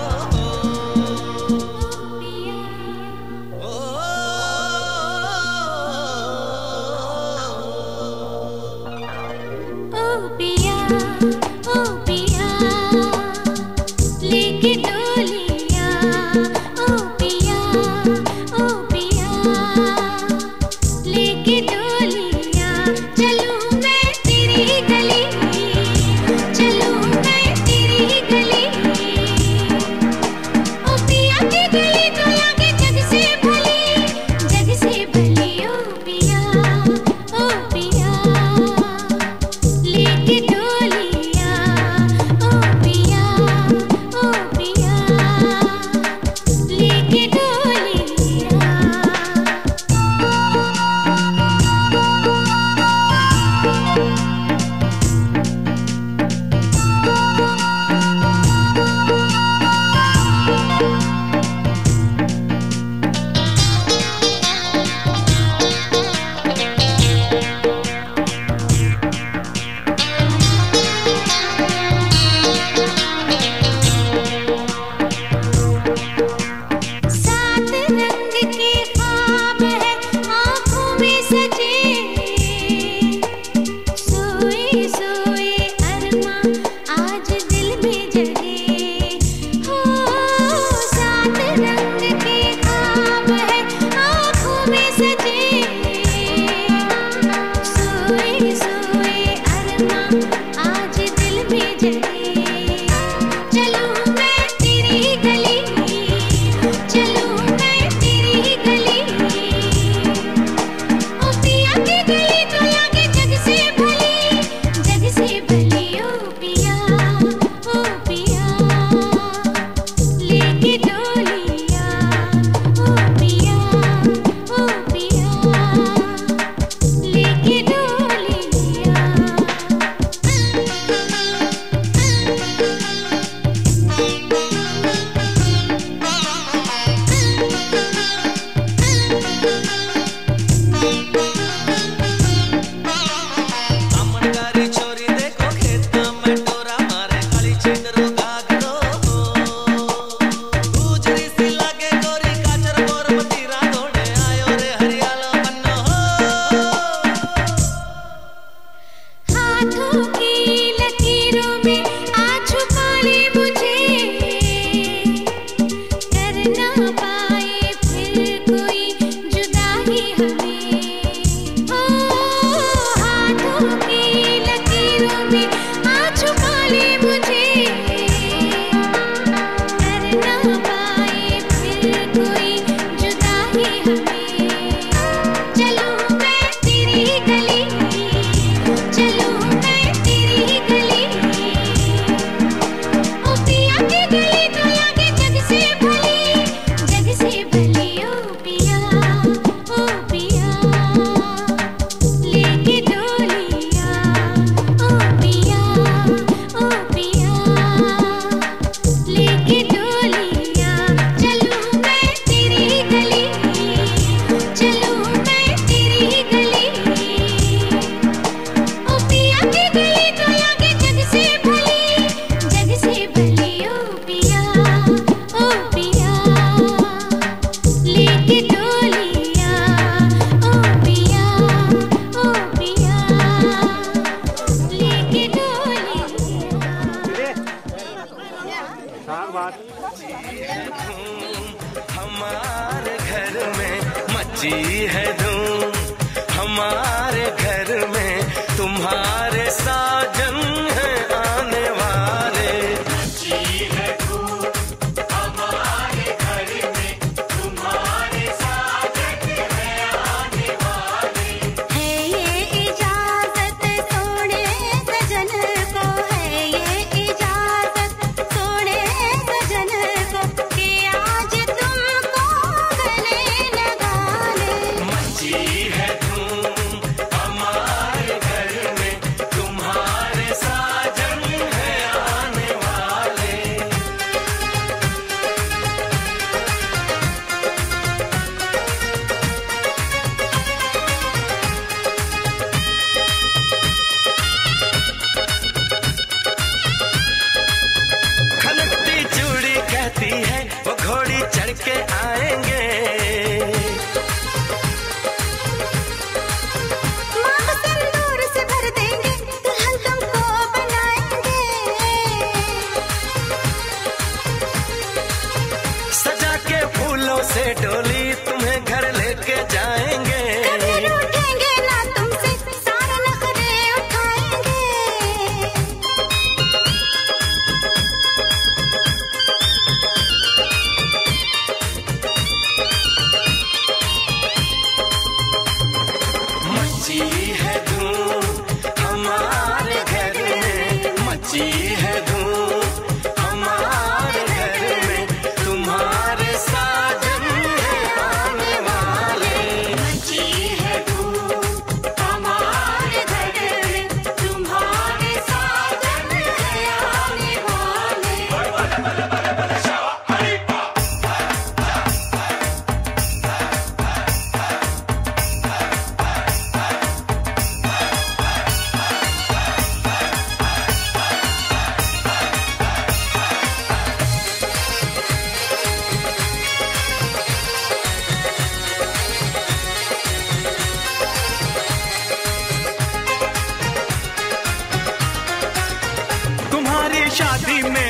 Speaker 9: हमारे घर में मची है धूम, हमारे घर में तुम्हारे साजन है आने वाले। मची है धूम, हमारे घर में तुम्हारे साजन है आने वाले।
Speaker 5: है ये इजाजत सोने सजन को, है ये इजाजत सोने सजन को कि आज तुमको गले लगा ले।
Speaker 9: मची है धूम, हमारे घर में तुम्हारे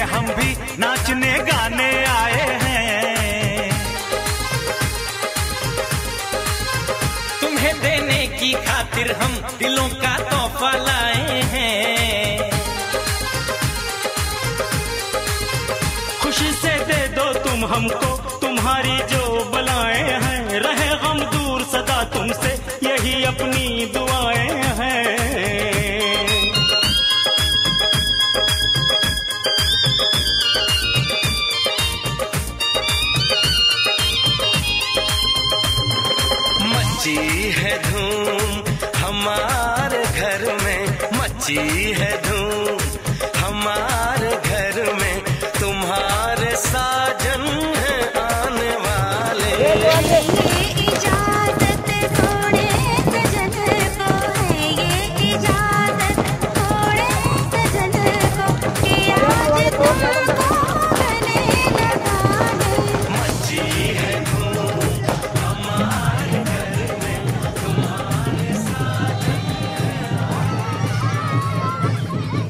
Speaker 4: हम भी नाचने गाने आए हैं।
Speaker 10: तुम्हें देने की खातिर हम दिलों का तोहफा लाए हैं।
Speaker 4: खुशी से दे दो तुम हमको तुम्हारी जो बलाएं हैं, रहे गम दूर सदा तुमसे यही अपनी दुआएं हैं।
Speaker 9: मची है धूम हमारे घर में, मची है धूम हमारे घर में, तुम्हारे साजन हैं आने वाले।
Speaker 5: ये इजाजत थोड़े सजन को है, ये इजाजत थोड़े सजन को कि आज तुमको गले लगा ले।
Speaker 9: मची है धूम हमारे घर में, तुम्हारे साजन हैं।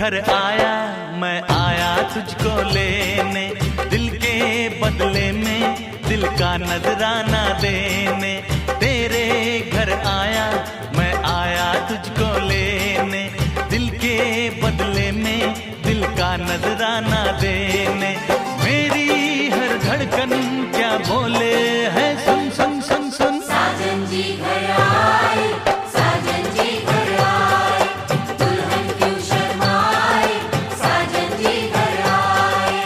Speaker 9: घर आया मैं आया तुझको लेने, दिल के बदले में दिल का नजराना देने। तेरे घर आया मैं आया तुझको लेने, दिल के बदले में दिल का नजराना देने। मेरी हर धड़कन क्या बोले है सुन सुन सुन सुन।
Speaker 11: साजन जी घर आए, साजन जी घर आए, दुल्हन क्यों शर्माए, साजन जी घर आए।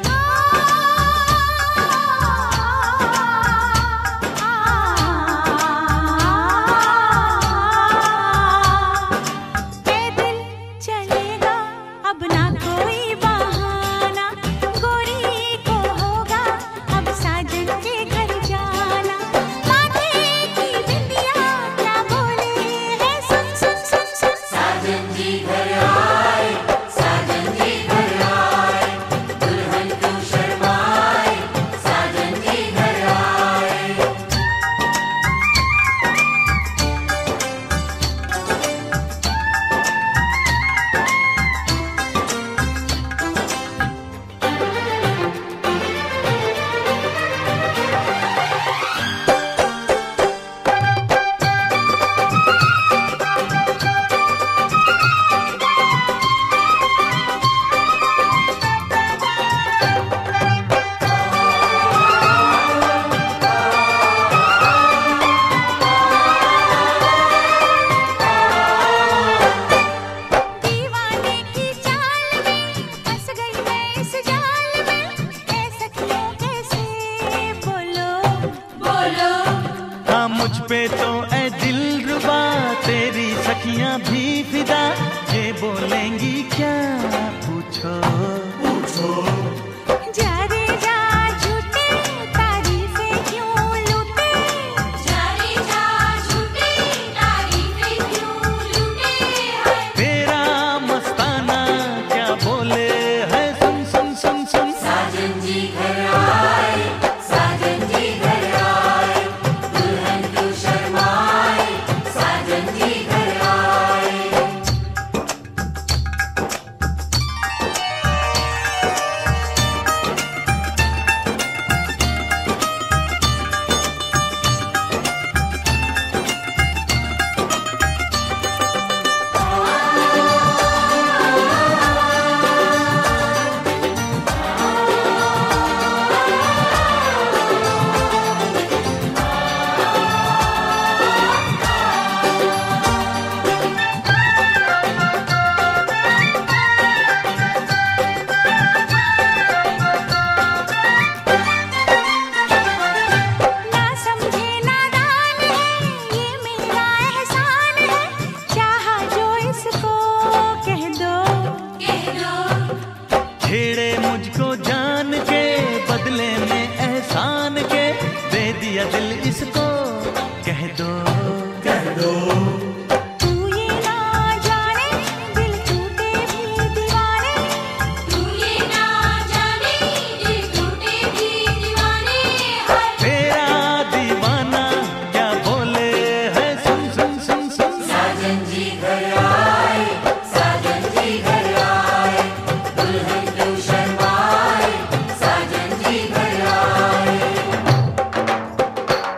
Speaker 5: पैदल चलेगा अब ना कोई बहाना, गोरी को होगा अब साजन के घर जाना। माथे की बिंदिया क्या बोले है सुन सुन सुन सुन।
Speaker 11: साजन जी घर आए, साजन जी घर आए, दुल्हन क्यों शर्माए, साजन जी घर आए।
Speaker 5: दीवाने की चाल में फंस गई मैं इस जाल में, ऐ सखियों कैसे बोलो
Speaker 11: बोलो
Speaker 9: हाँ मुझ पे तो ऐ दिलरुबा तेरी सखियां भी फिदा, ये बोलेंगी क्या पूछो पूछो।
Speaker 5: जा रे जा झूठे तारीफें क्यों लूटे,
Speaker 11: जा रे जा झूठे तारीफें क्यों लूटे हैं।
Speaker 9: तेरा मस्ताना क्या बोले है सुन सुन सुन सुन।
Speaker 11: साजन जी घर आए, साजन जी घर आए, दुल्हन क्यों शर्माए, साजन जी घर आए।
Speaker 5: ना समझे नादान है ये मेरा एहसान है, चाहा जो इसको कह दो
Speaker 11: कह दो
Speaker 9: छेड़े मुझको जान के बदले में एहसान के, दे दिया दिल इसको कह दो कह दो।
Speaker 5: तू ये ना जाने दिल टूटे भी दीवाने,
Speaker 11: तू ये ना जाने दिल टूटे भी दीवाने हैं।
Speaker 9: तेरा दीवाना क्या बोले है सुन सुन सुन सुन।
Speaker 11: साजन जी घर आए, साजन जी घर आए, दुल्हन क्यों शर्माए, साजन जी घर आए।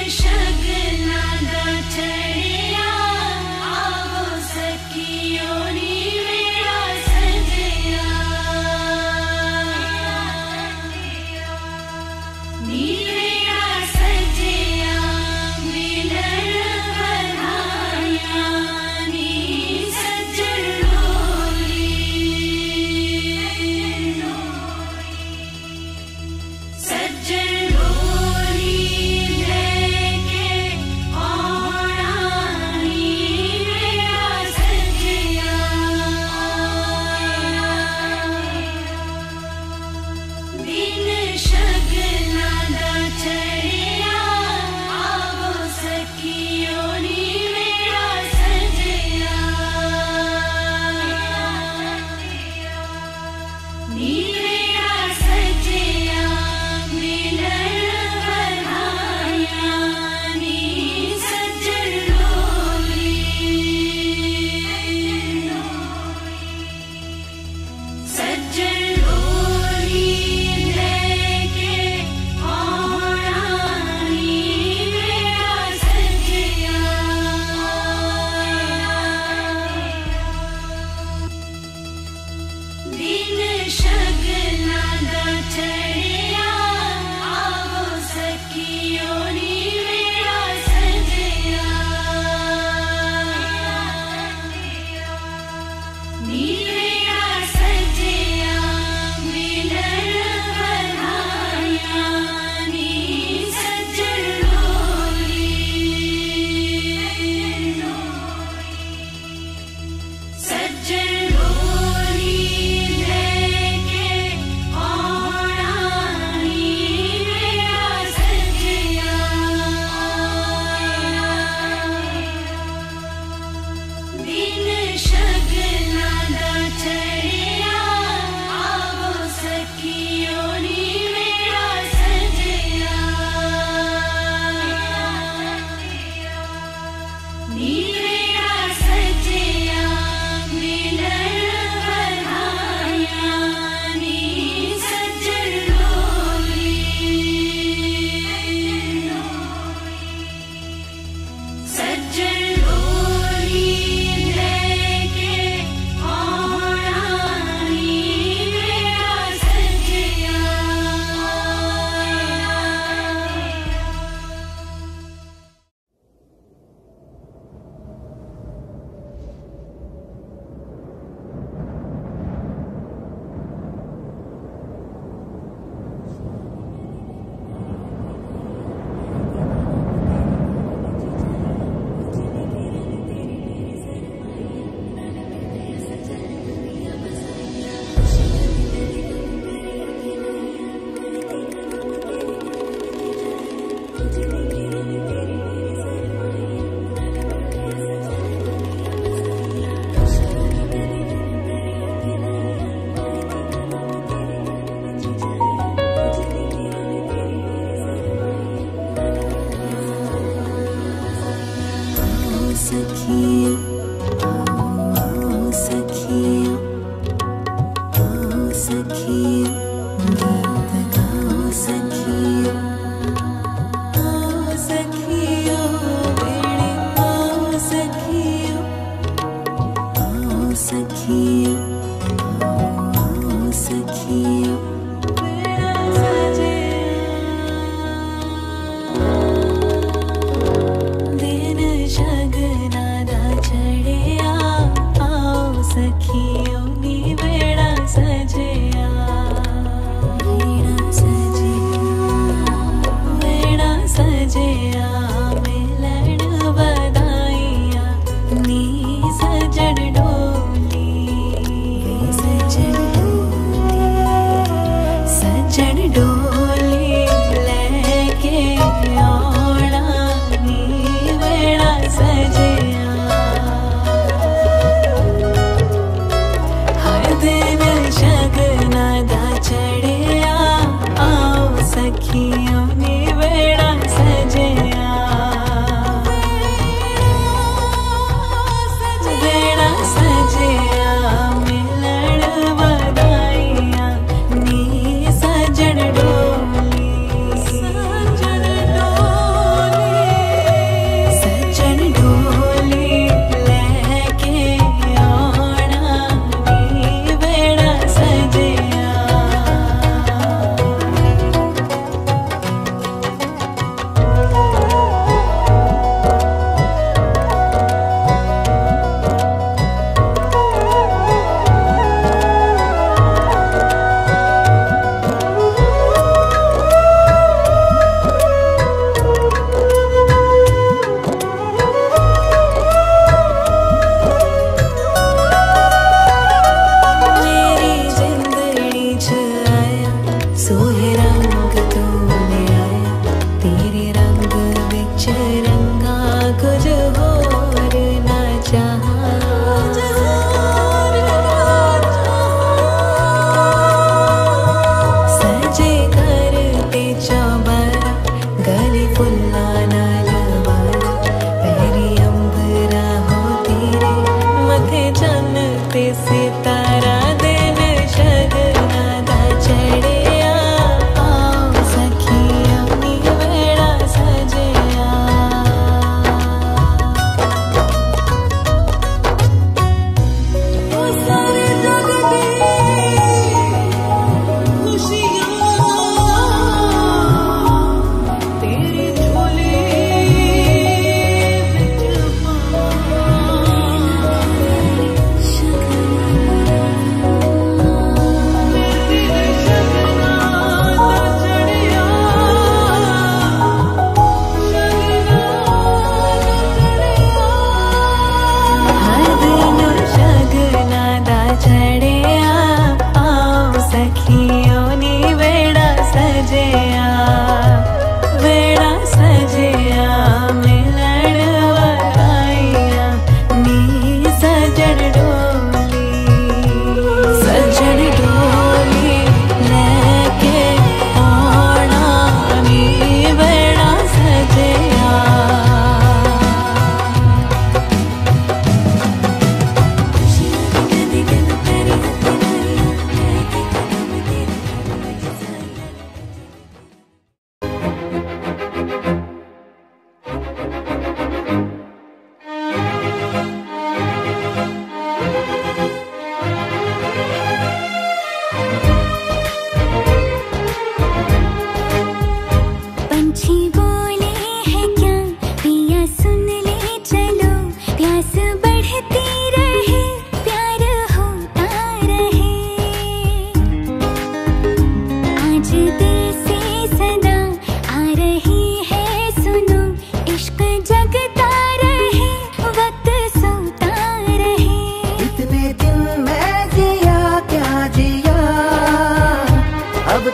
Speaker 12: सजन डो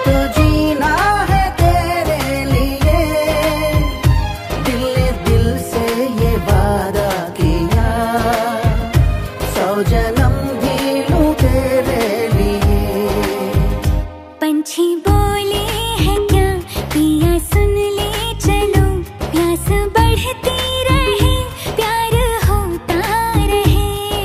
Speaker 12: तो जीना है तेरे लिए, दिल ने दिल से ये वादा किया, सौ जन्म भी लूं तेरे लिए।
Speaker 2: पंछी बोले है क्या पिया सुन ले चलो, प्यास बढ़ती रहे प्यार होता रहे।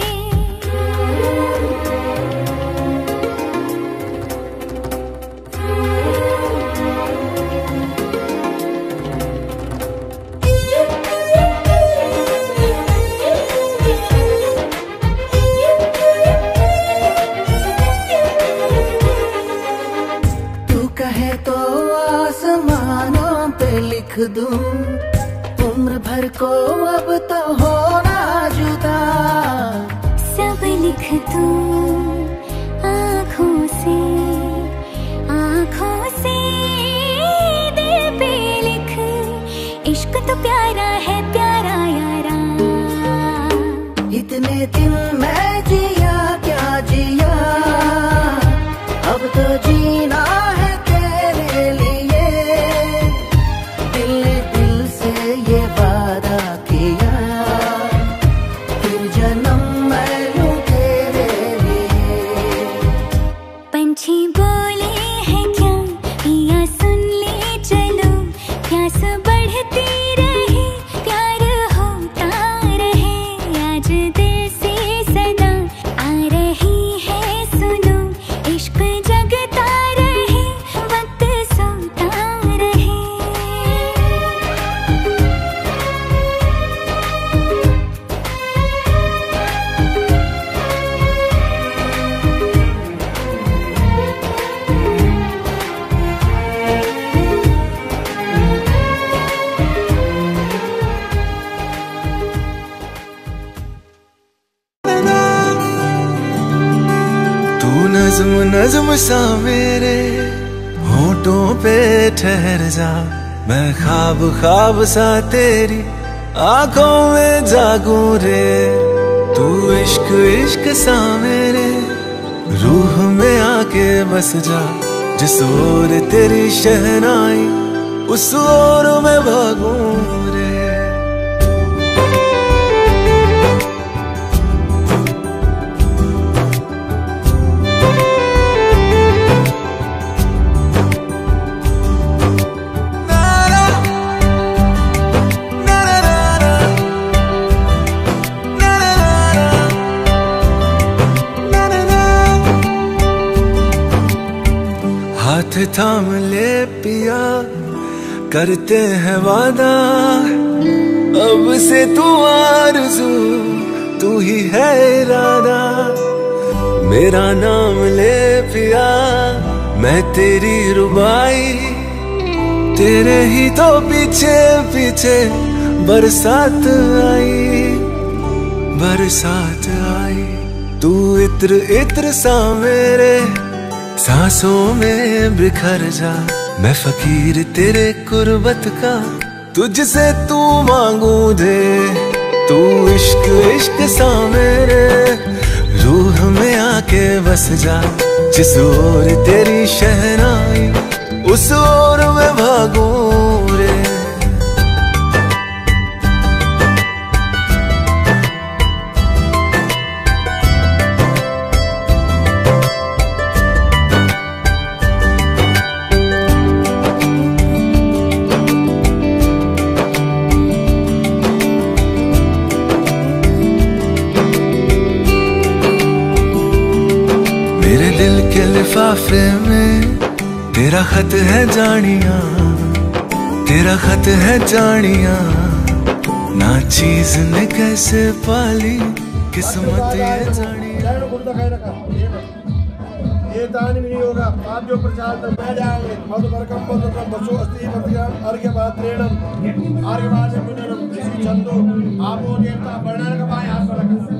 Speaker 12: तू कहे तो आसमानों पे लिख दूं, उम्र भर को अब तो होना जुदा।
Speaker 2: सब लिख दूं आँखों से, आँखों से दिल पे लिख, इश्क तो प्यारा है प्यारा यारा।
Speaker 12: इतने दिन मैं जिया क्या जिया, अब तो जीना है तेरे लिए, दिल ने दिल से ये वादा किया, फिर जन्म मैं लूं तेरे लिए।
Speaker 2: पंछी बोले है क्या पिया सुन ले चलो, प्यास बढ़ती रहे प्यार होता रहे। आज दिल से सदा आ रही है सुनो, इश्क जगता रहे वक्त सोता रहे।
Speaker 9: तू नज्म नज्म सा मेरे होठों पे ठहर जा, मैं ख्वाब ख्वाब सा तेरी आंखों में जागूं रे। तू इश्क इश्क सा मेरे रूह में आके बस जा, जिस ओर तेरी शहनाई उस ओर मैं भागूं रे। हाथ थाम ले पिया करते हैं वादा, अब से तू आरज़ू तू ही है इरादा। मेरा नाम ले पिया मैं तेरी रुबाई, तेरे ही तो पीछे पीछे बरसात आई, बरसात आई। तू इत्र इत्र सा मेरे सांसों में बिखर जा, मैं फकीर तेरे कुर्बत का तुझसे तू मांगू दे। तू इश्क इश्क सा मेरे रूह में आके बस जा, जिस ओर तेरी शहनाई उस ओर मैं भागूं रे। मेरे दिल के लिफाफे में तेरा खत है जानिया, तेरा खत है जानिया। ना चीज ने कैसे पाली किस्मत ये जानिया।
Speaker 6: ये दान भी नहीं होगा, आप जो प्रचार तक मैं जाएंगे मधु बरकम मधु बसु अस्ति पत्रम अर्घ्य पात्रेणम अर्घ्य वाचन पुनरम किसी चंदो आपो देवता वर्णन का पाए हाथ पर रखा।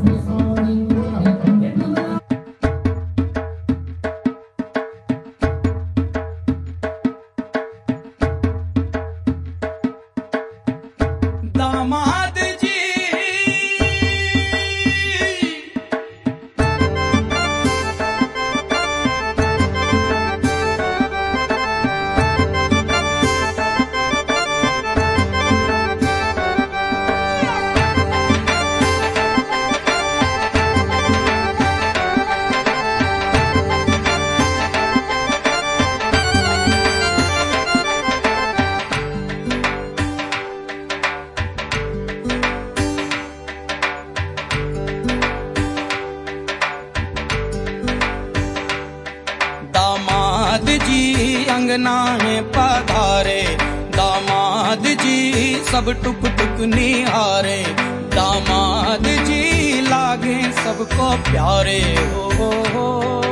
Speaker 13: दामाद जी दामाद जी अंगना में पधारे, दामाद जी सब टुक टुक निहारे, दामाद जी लागे सबको प्यारे हो, हो, हो।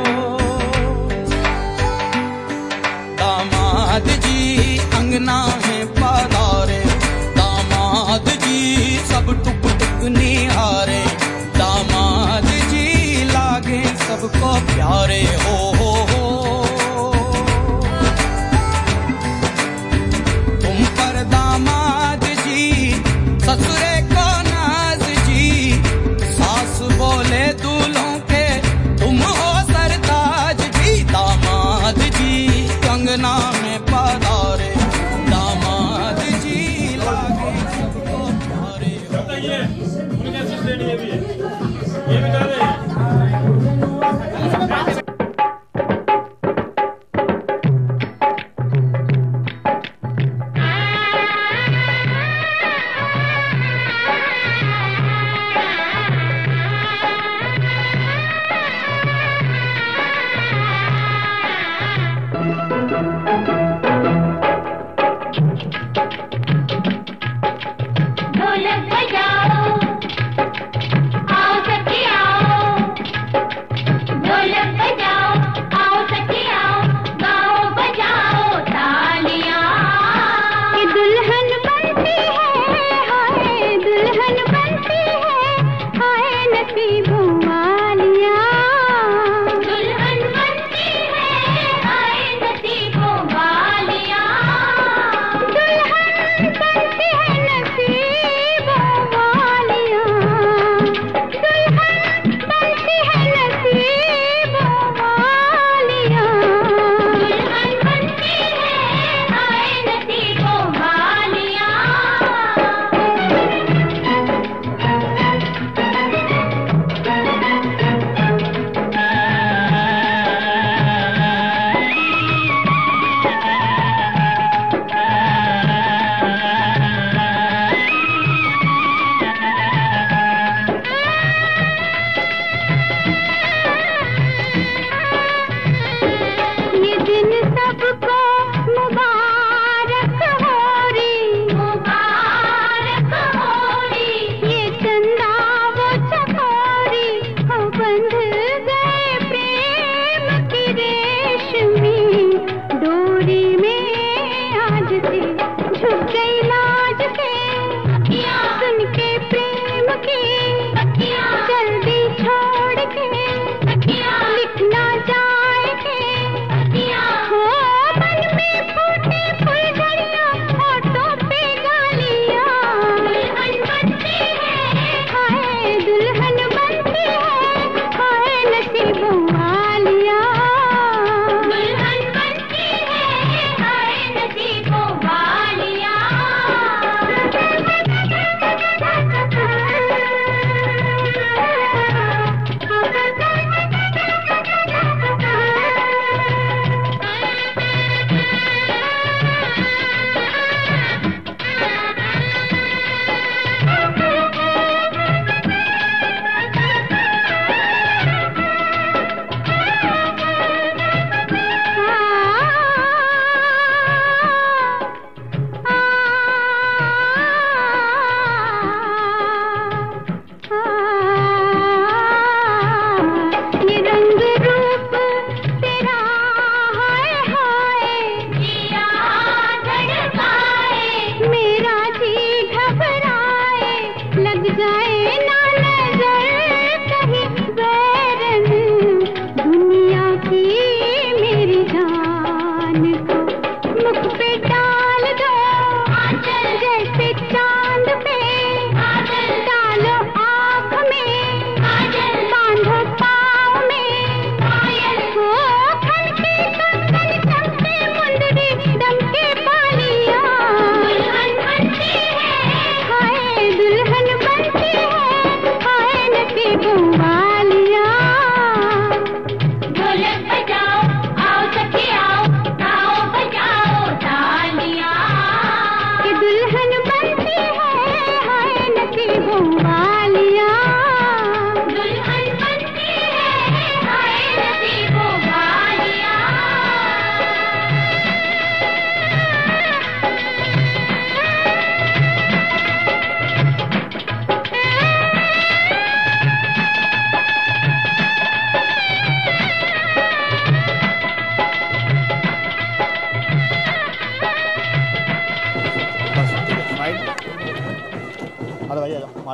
Speaker 13: दामाद जी अंगना में पधारे, दामाद जी सब टुक टुक निहारे, दामाद जी लागे सबको प्यारे हो, हो, हो। तुम पर दामाद जी ससुरे को नाज जी, सास बोले दूल्हों के तुम हो सरताज जी, दामाद जी कंगना में पधारे, दामाद जी लागे सबको प्यारे हो। ये बता दे।
Speaker 2: Thank you.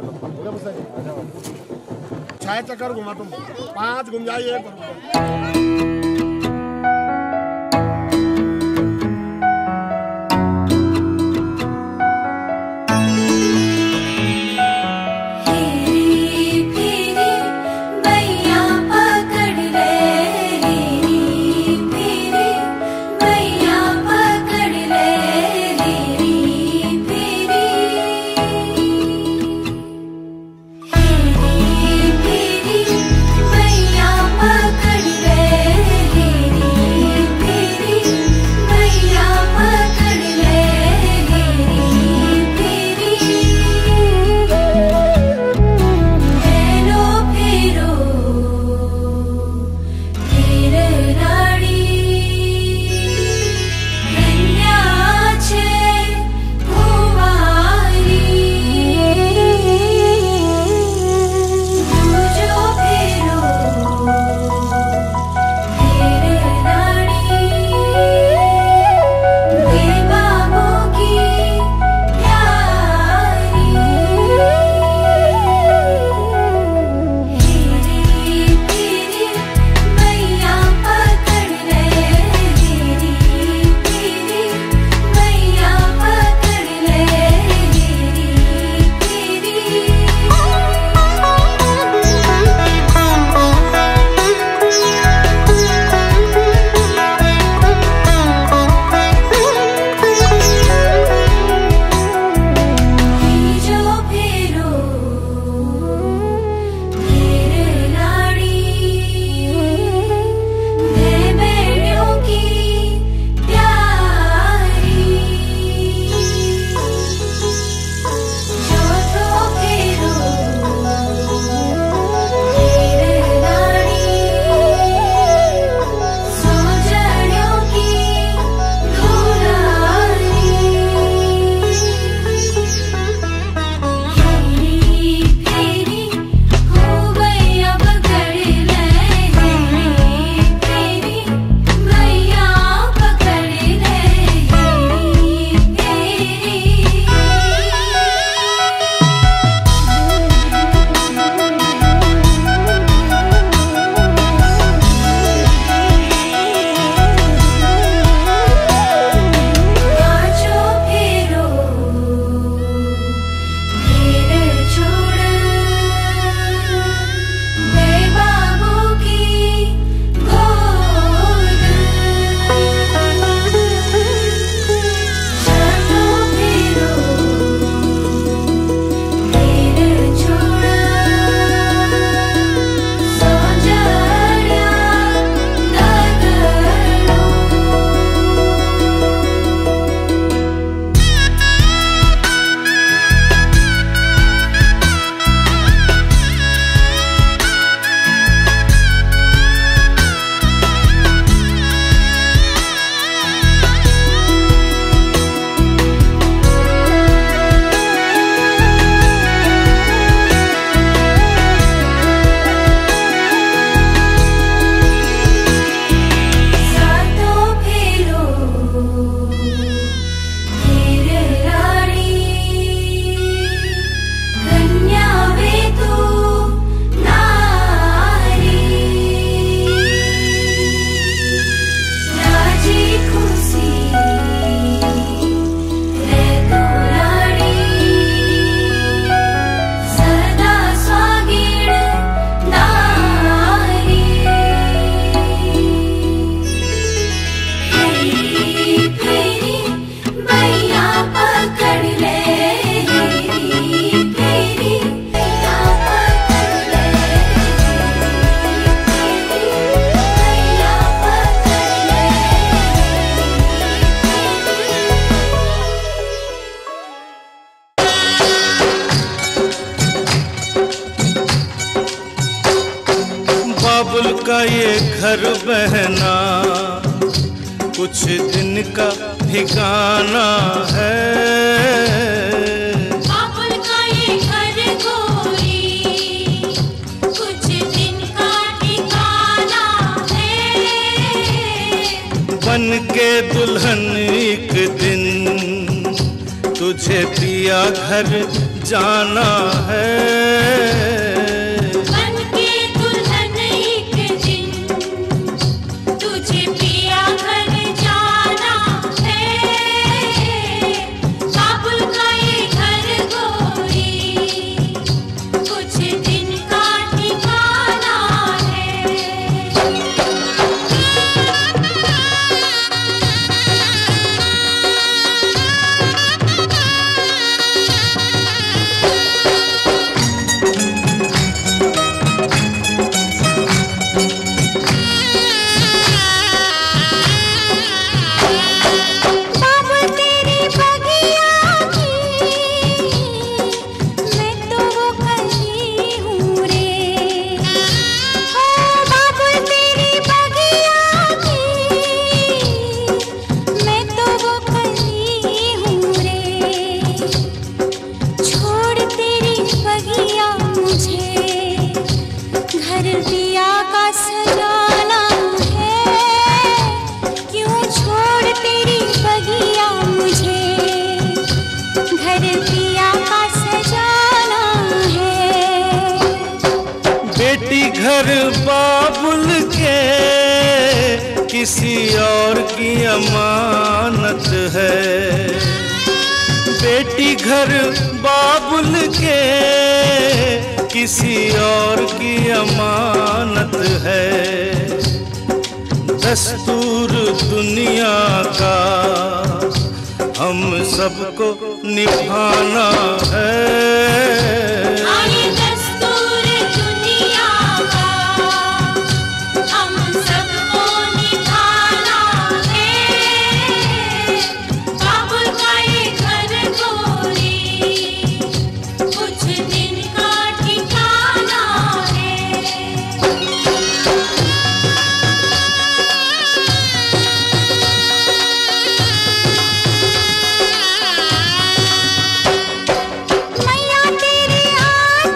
Speaker 6: छह चक्कर घुमा तुम, पांच घूम जाइए।
Speaker 9: का ये घर बहना कुछ दिन का ठिकाना है।
Speaker 5: बाबुल का ये घर गोरी कुछ दिन का ठिकाना है।
Speaker 9: बन के दुल्हन एक दिन
Speaker 14: तुझे पिया घर जाना है।
Speaker 5: बनके दुल्हन एक दिन तुझे पिया घर जाना है। काबुल का ये घर गोरी कुछ दिन का ठिकाना है। बाबुल तेरी बगिया की मैं तो वो कली हूँ रे। ओ बाबुल तेरी बगिया की मैं तो वो कली हूँ रे। छोड़ तेरी बगिया मुझे घर दिया का सजाना है। क्यों छोड़ तेरी बगिया मुझे घर दिया का सजाना है।
Speaker 14: बेटी घर बाबुल के किसी और की अमानत है। बेटी घर बाबुल के किसी और की अमानत है। दस्तूर दुनिया का हम सबको निभाना है।
Speaker 5: आए दस्तूर दुनिया का हम सबको निभाना है। बाबुल का ये घर गोरी कुछ दिन का ठिकाना है। मैया तेरी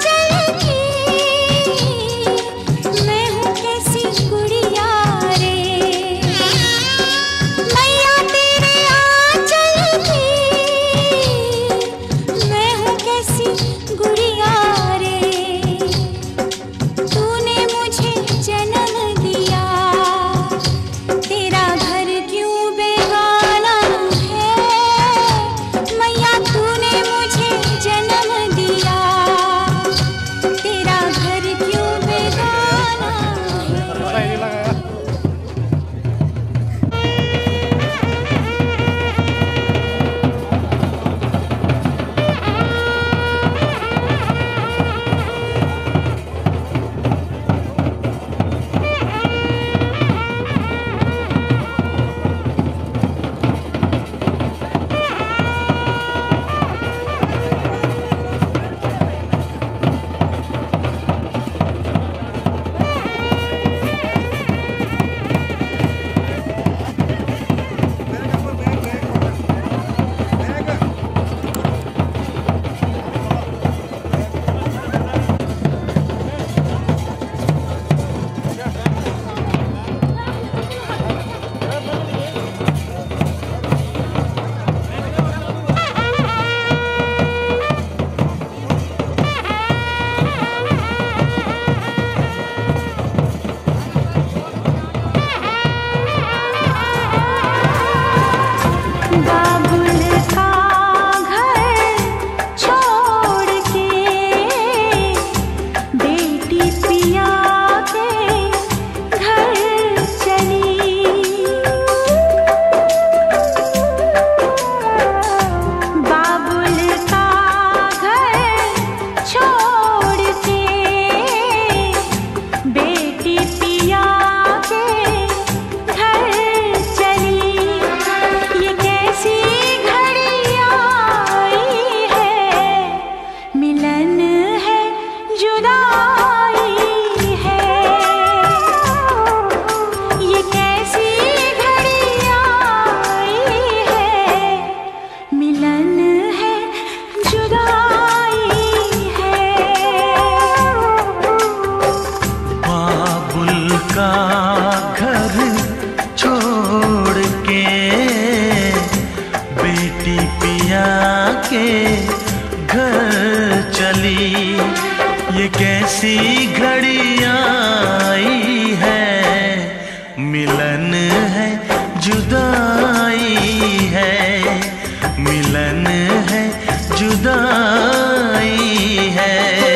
Speaker 9: ऐसी घड़ी आई है, मिलन है जुदाई है, मिलन है जुदाई है।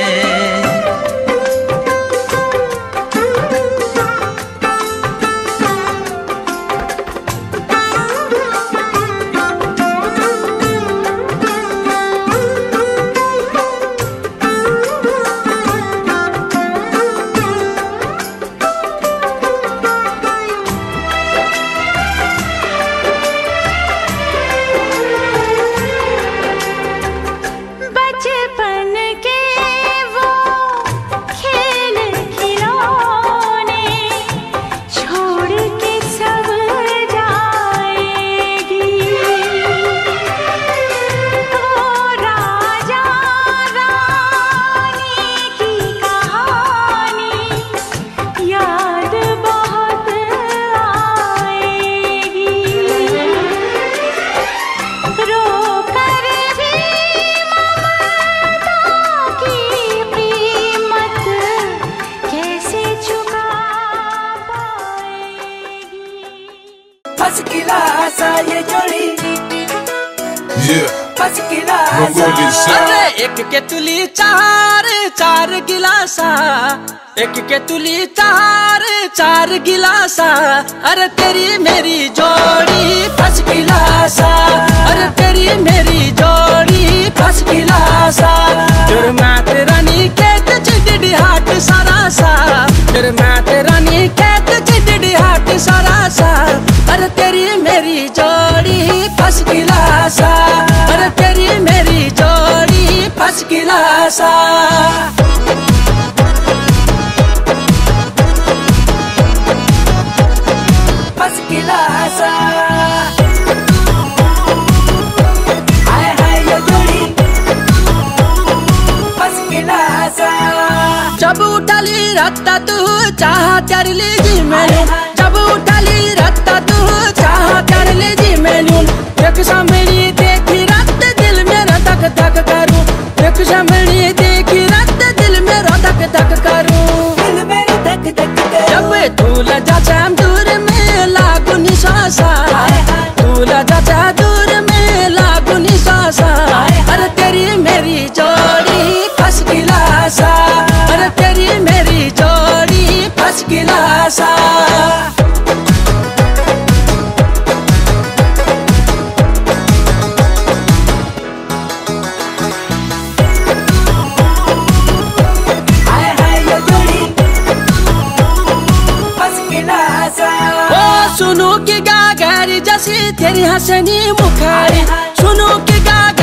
Speaker 15: अरे एक के तुली चार चार गिलासा, एक के तुली चार चार गिलासा, अरे तेरी मेरी जोड़ी फस गिलासा, अरे तेरी मेरी जोड़ी फस गिलासा। तेरे मैं तेरा नी खेत चिड़ी हाट सारा सा, तेरे मैं तेरा नी खेत चिड़ी हाट सारा सा, अरे तेरी मेरी जोड़ी फस गिलासा, अरे तेरी मेरी जोड़ी फस गिलासा। फस गिलासा, हाय हाय ये जोड़ी फस गिलासा। जब उठली रत्ता तू चाह कर लीजी मैनू, जब उठली रत्ता तू चाह कर लीजी मैनू। एक सामने देखी रत दिल मेरा धक धक करूं, एक सामने देखी रत दिल मेरा धक धक करूं, दिल मेरा धक धक करूं। जब तू लजा चाम दूर में लागू निशासा, तू लजा चा दूर में लागू निशासा, अरे तेरी मेरी जोड़ी फस गिलासा, अरे तेरी मेरी जोड़ी फस गिलासा। सुनो की गागरी जैसी तेरी हंसनी मुखारी, सुनो की गागरी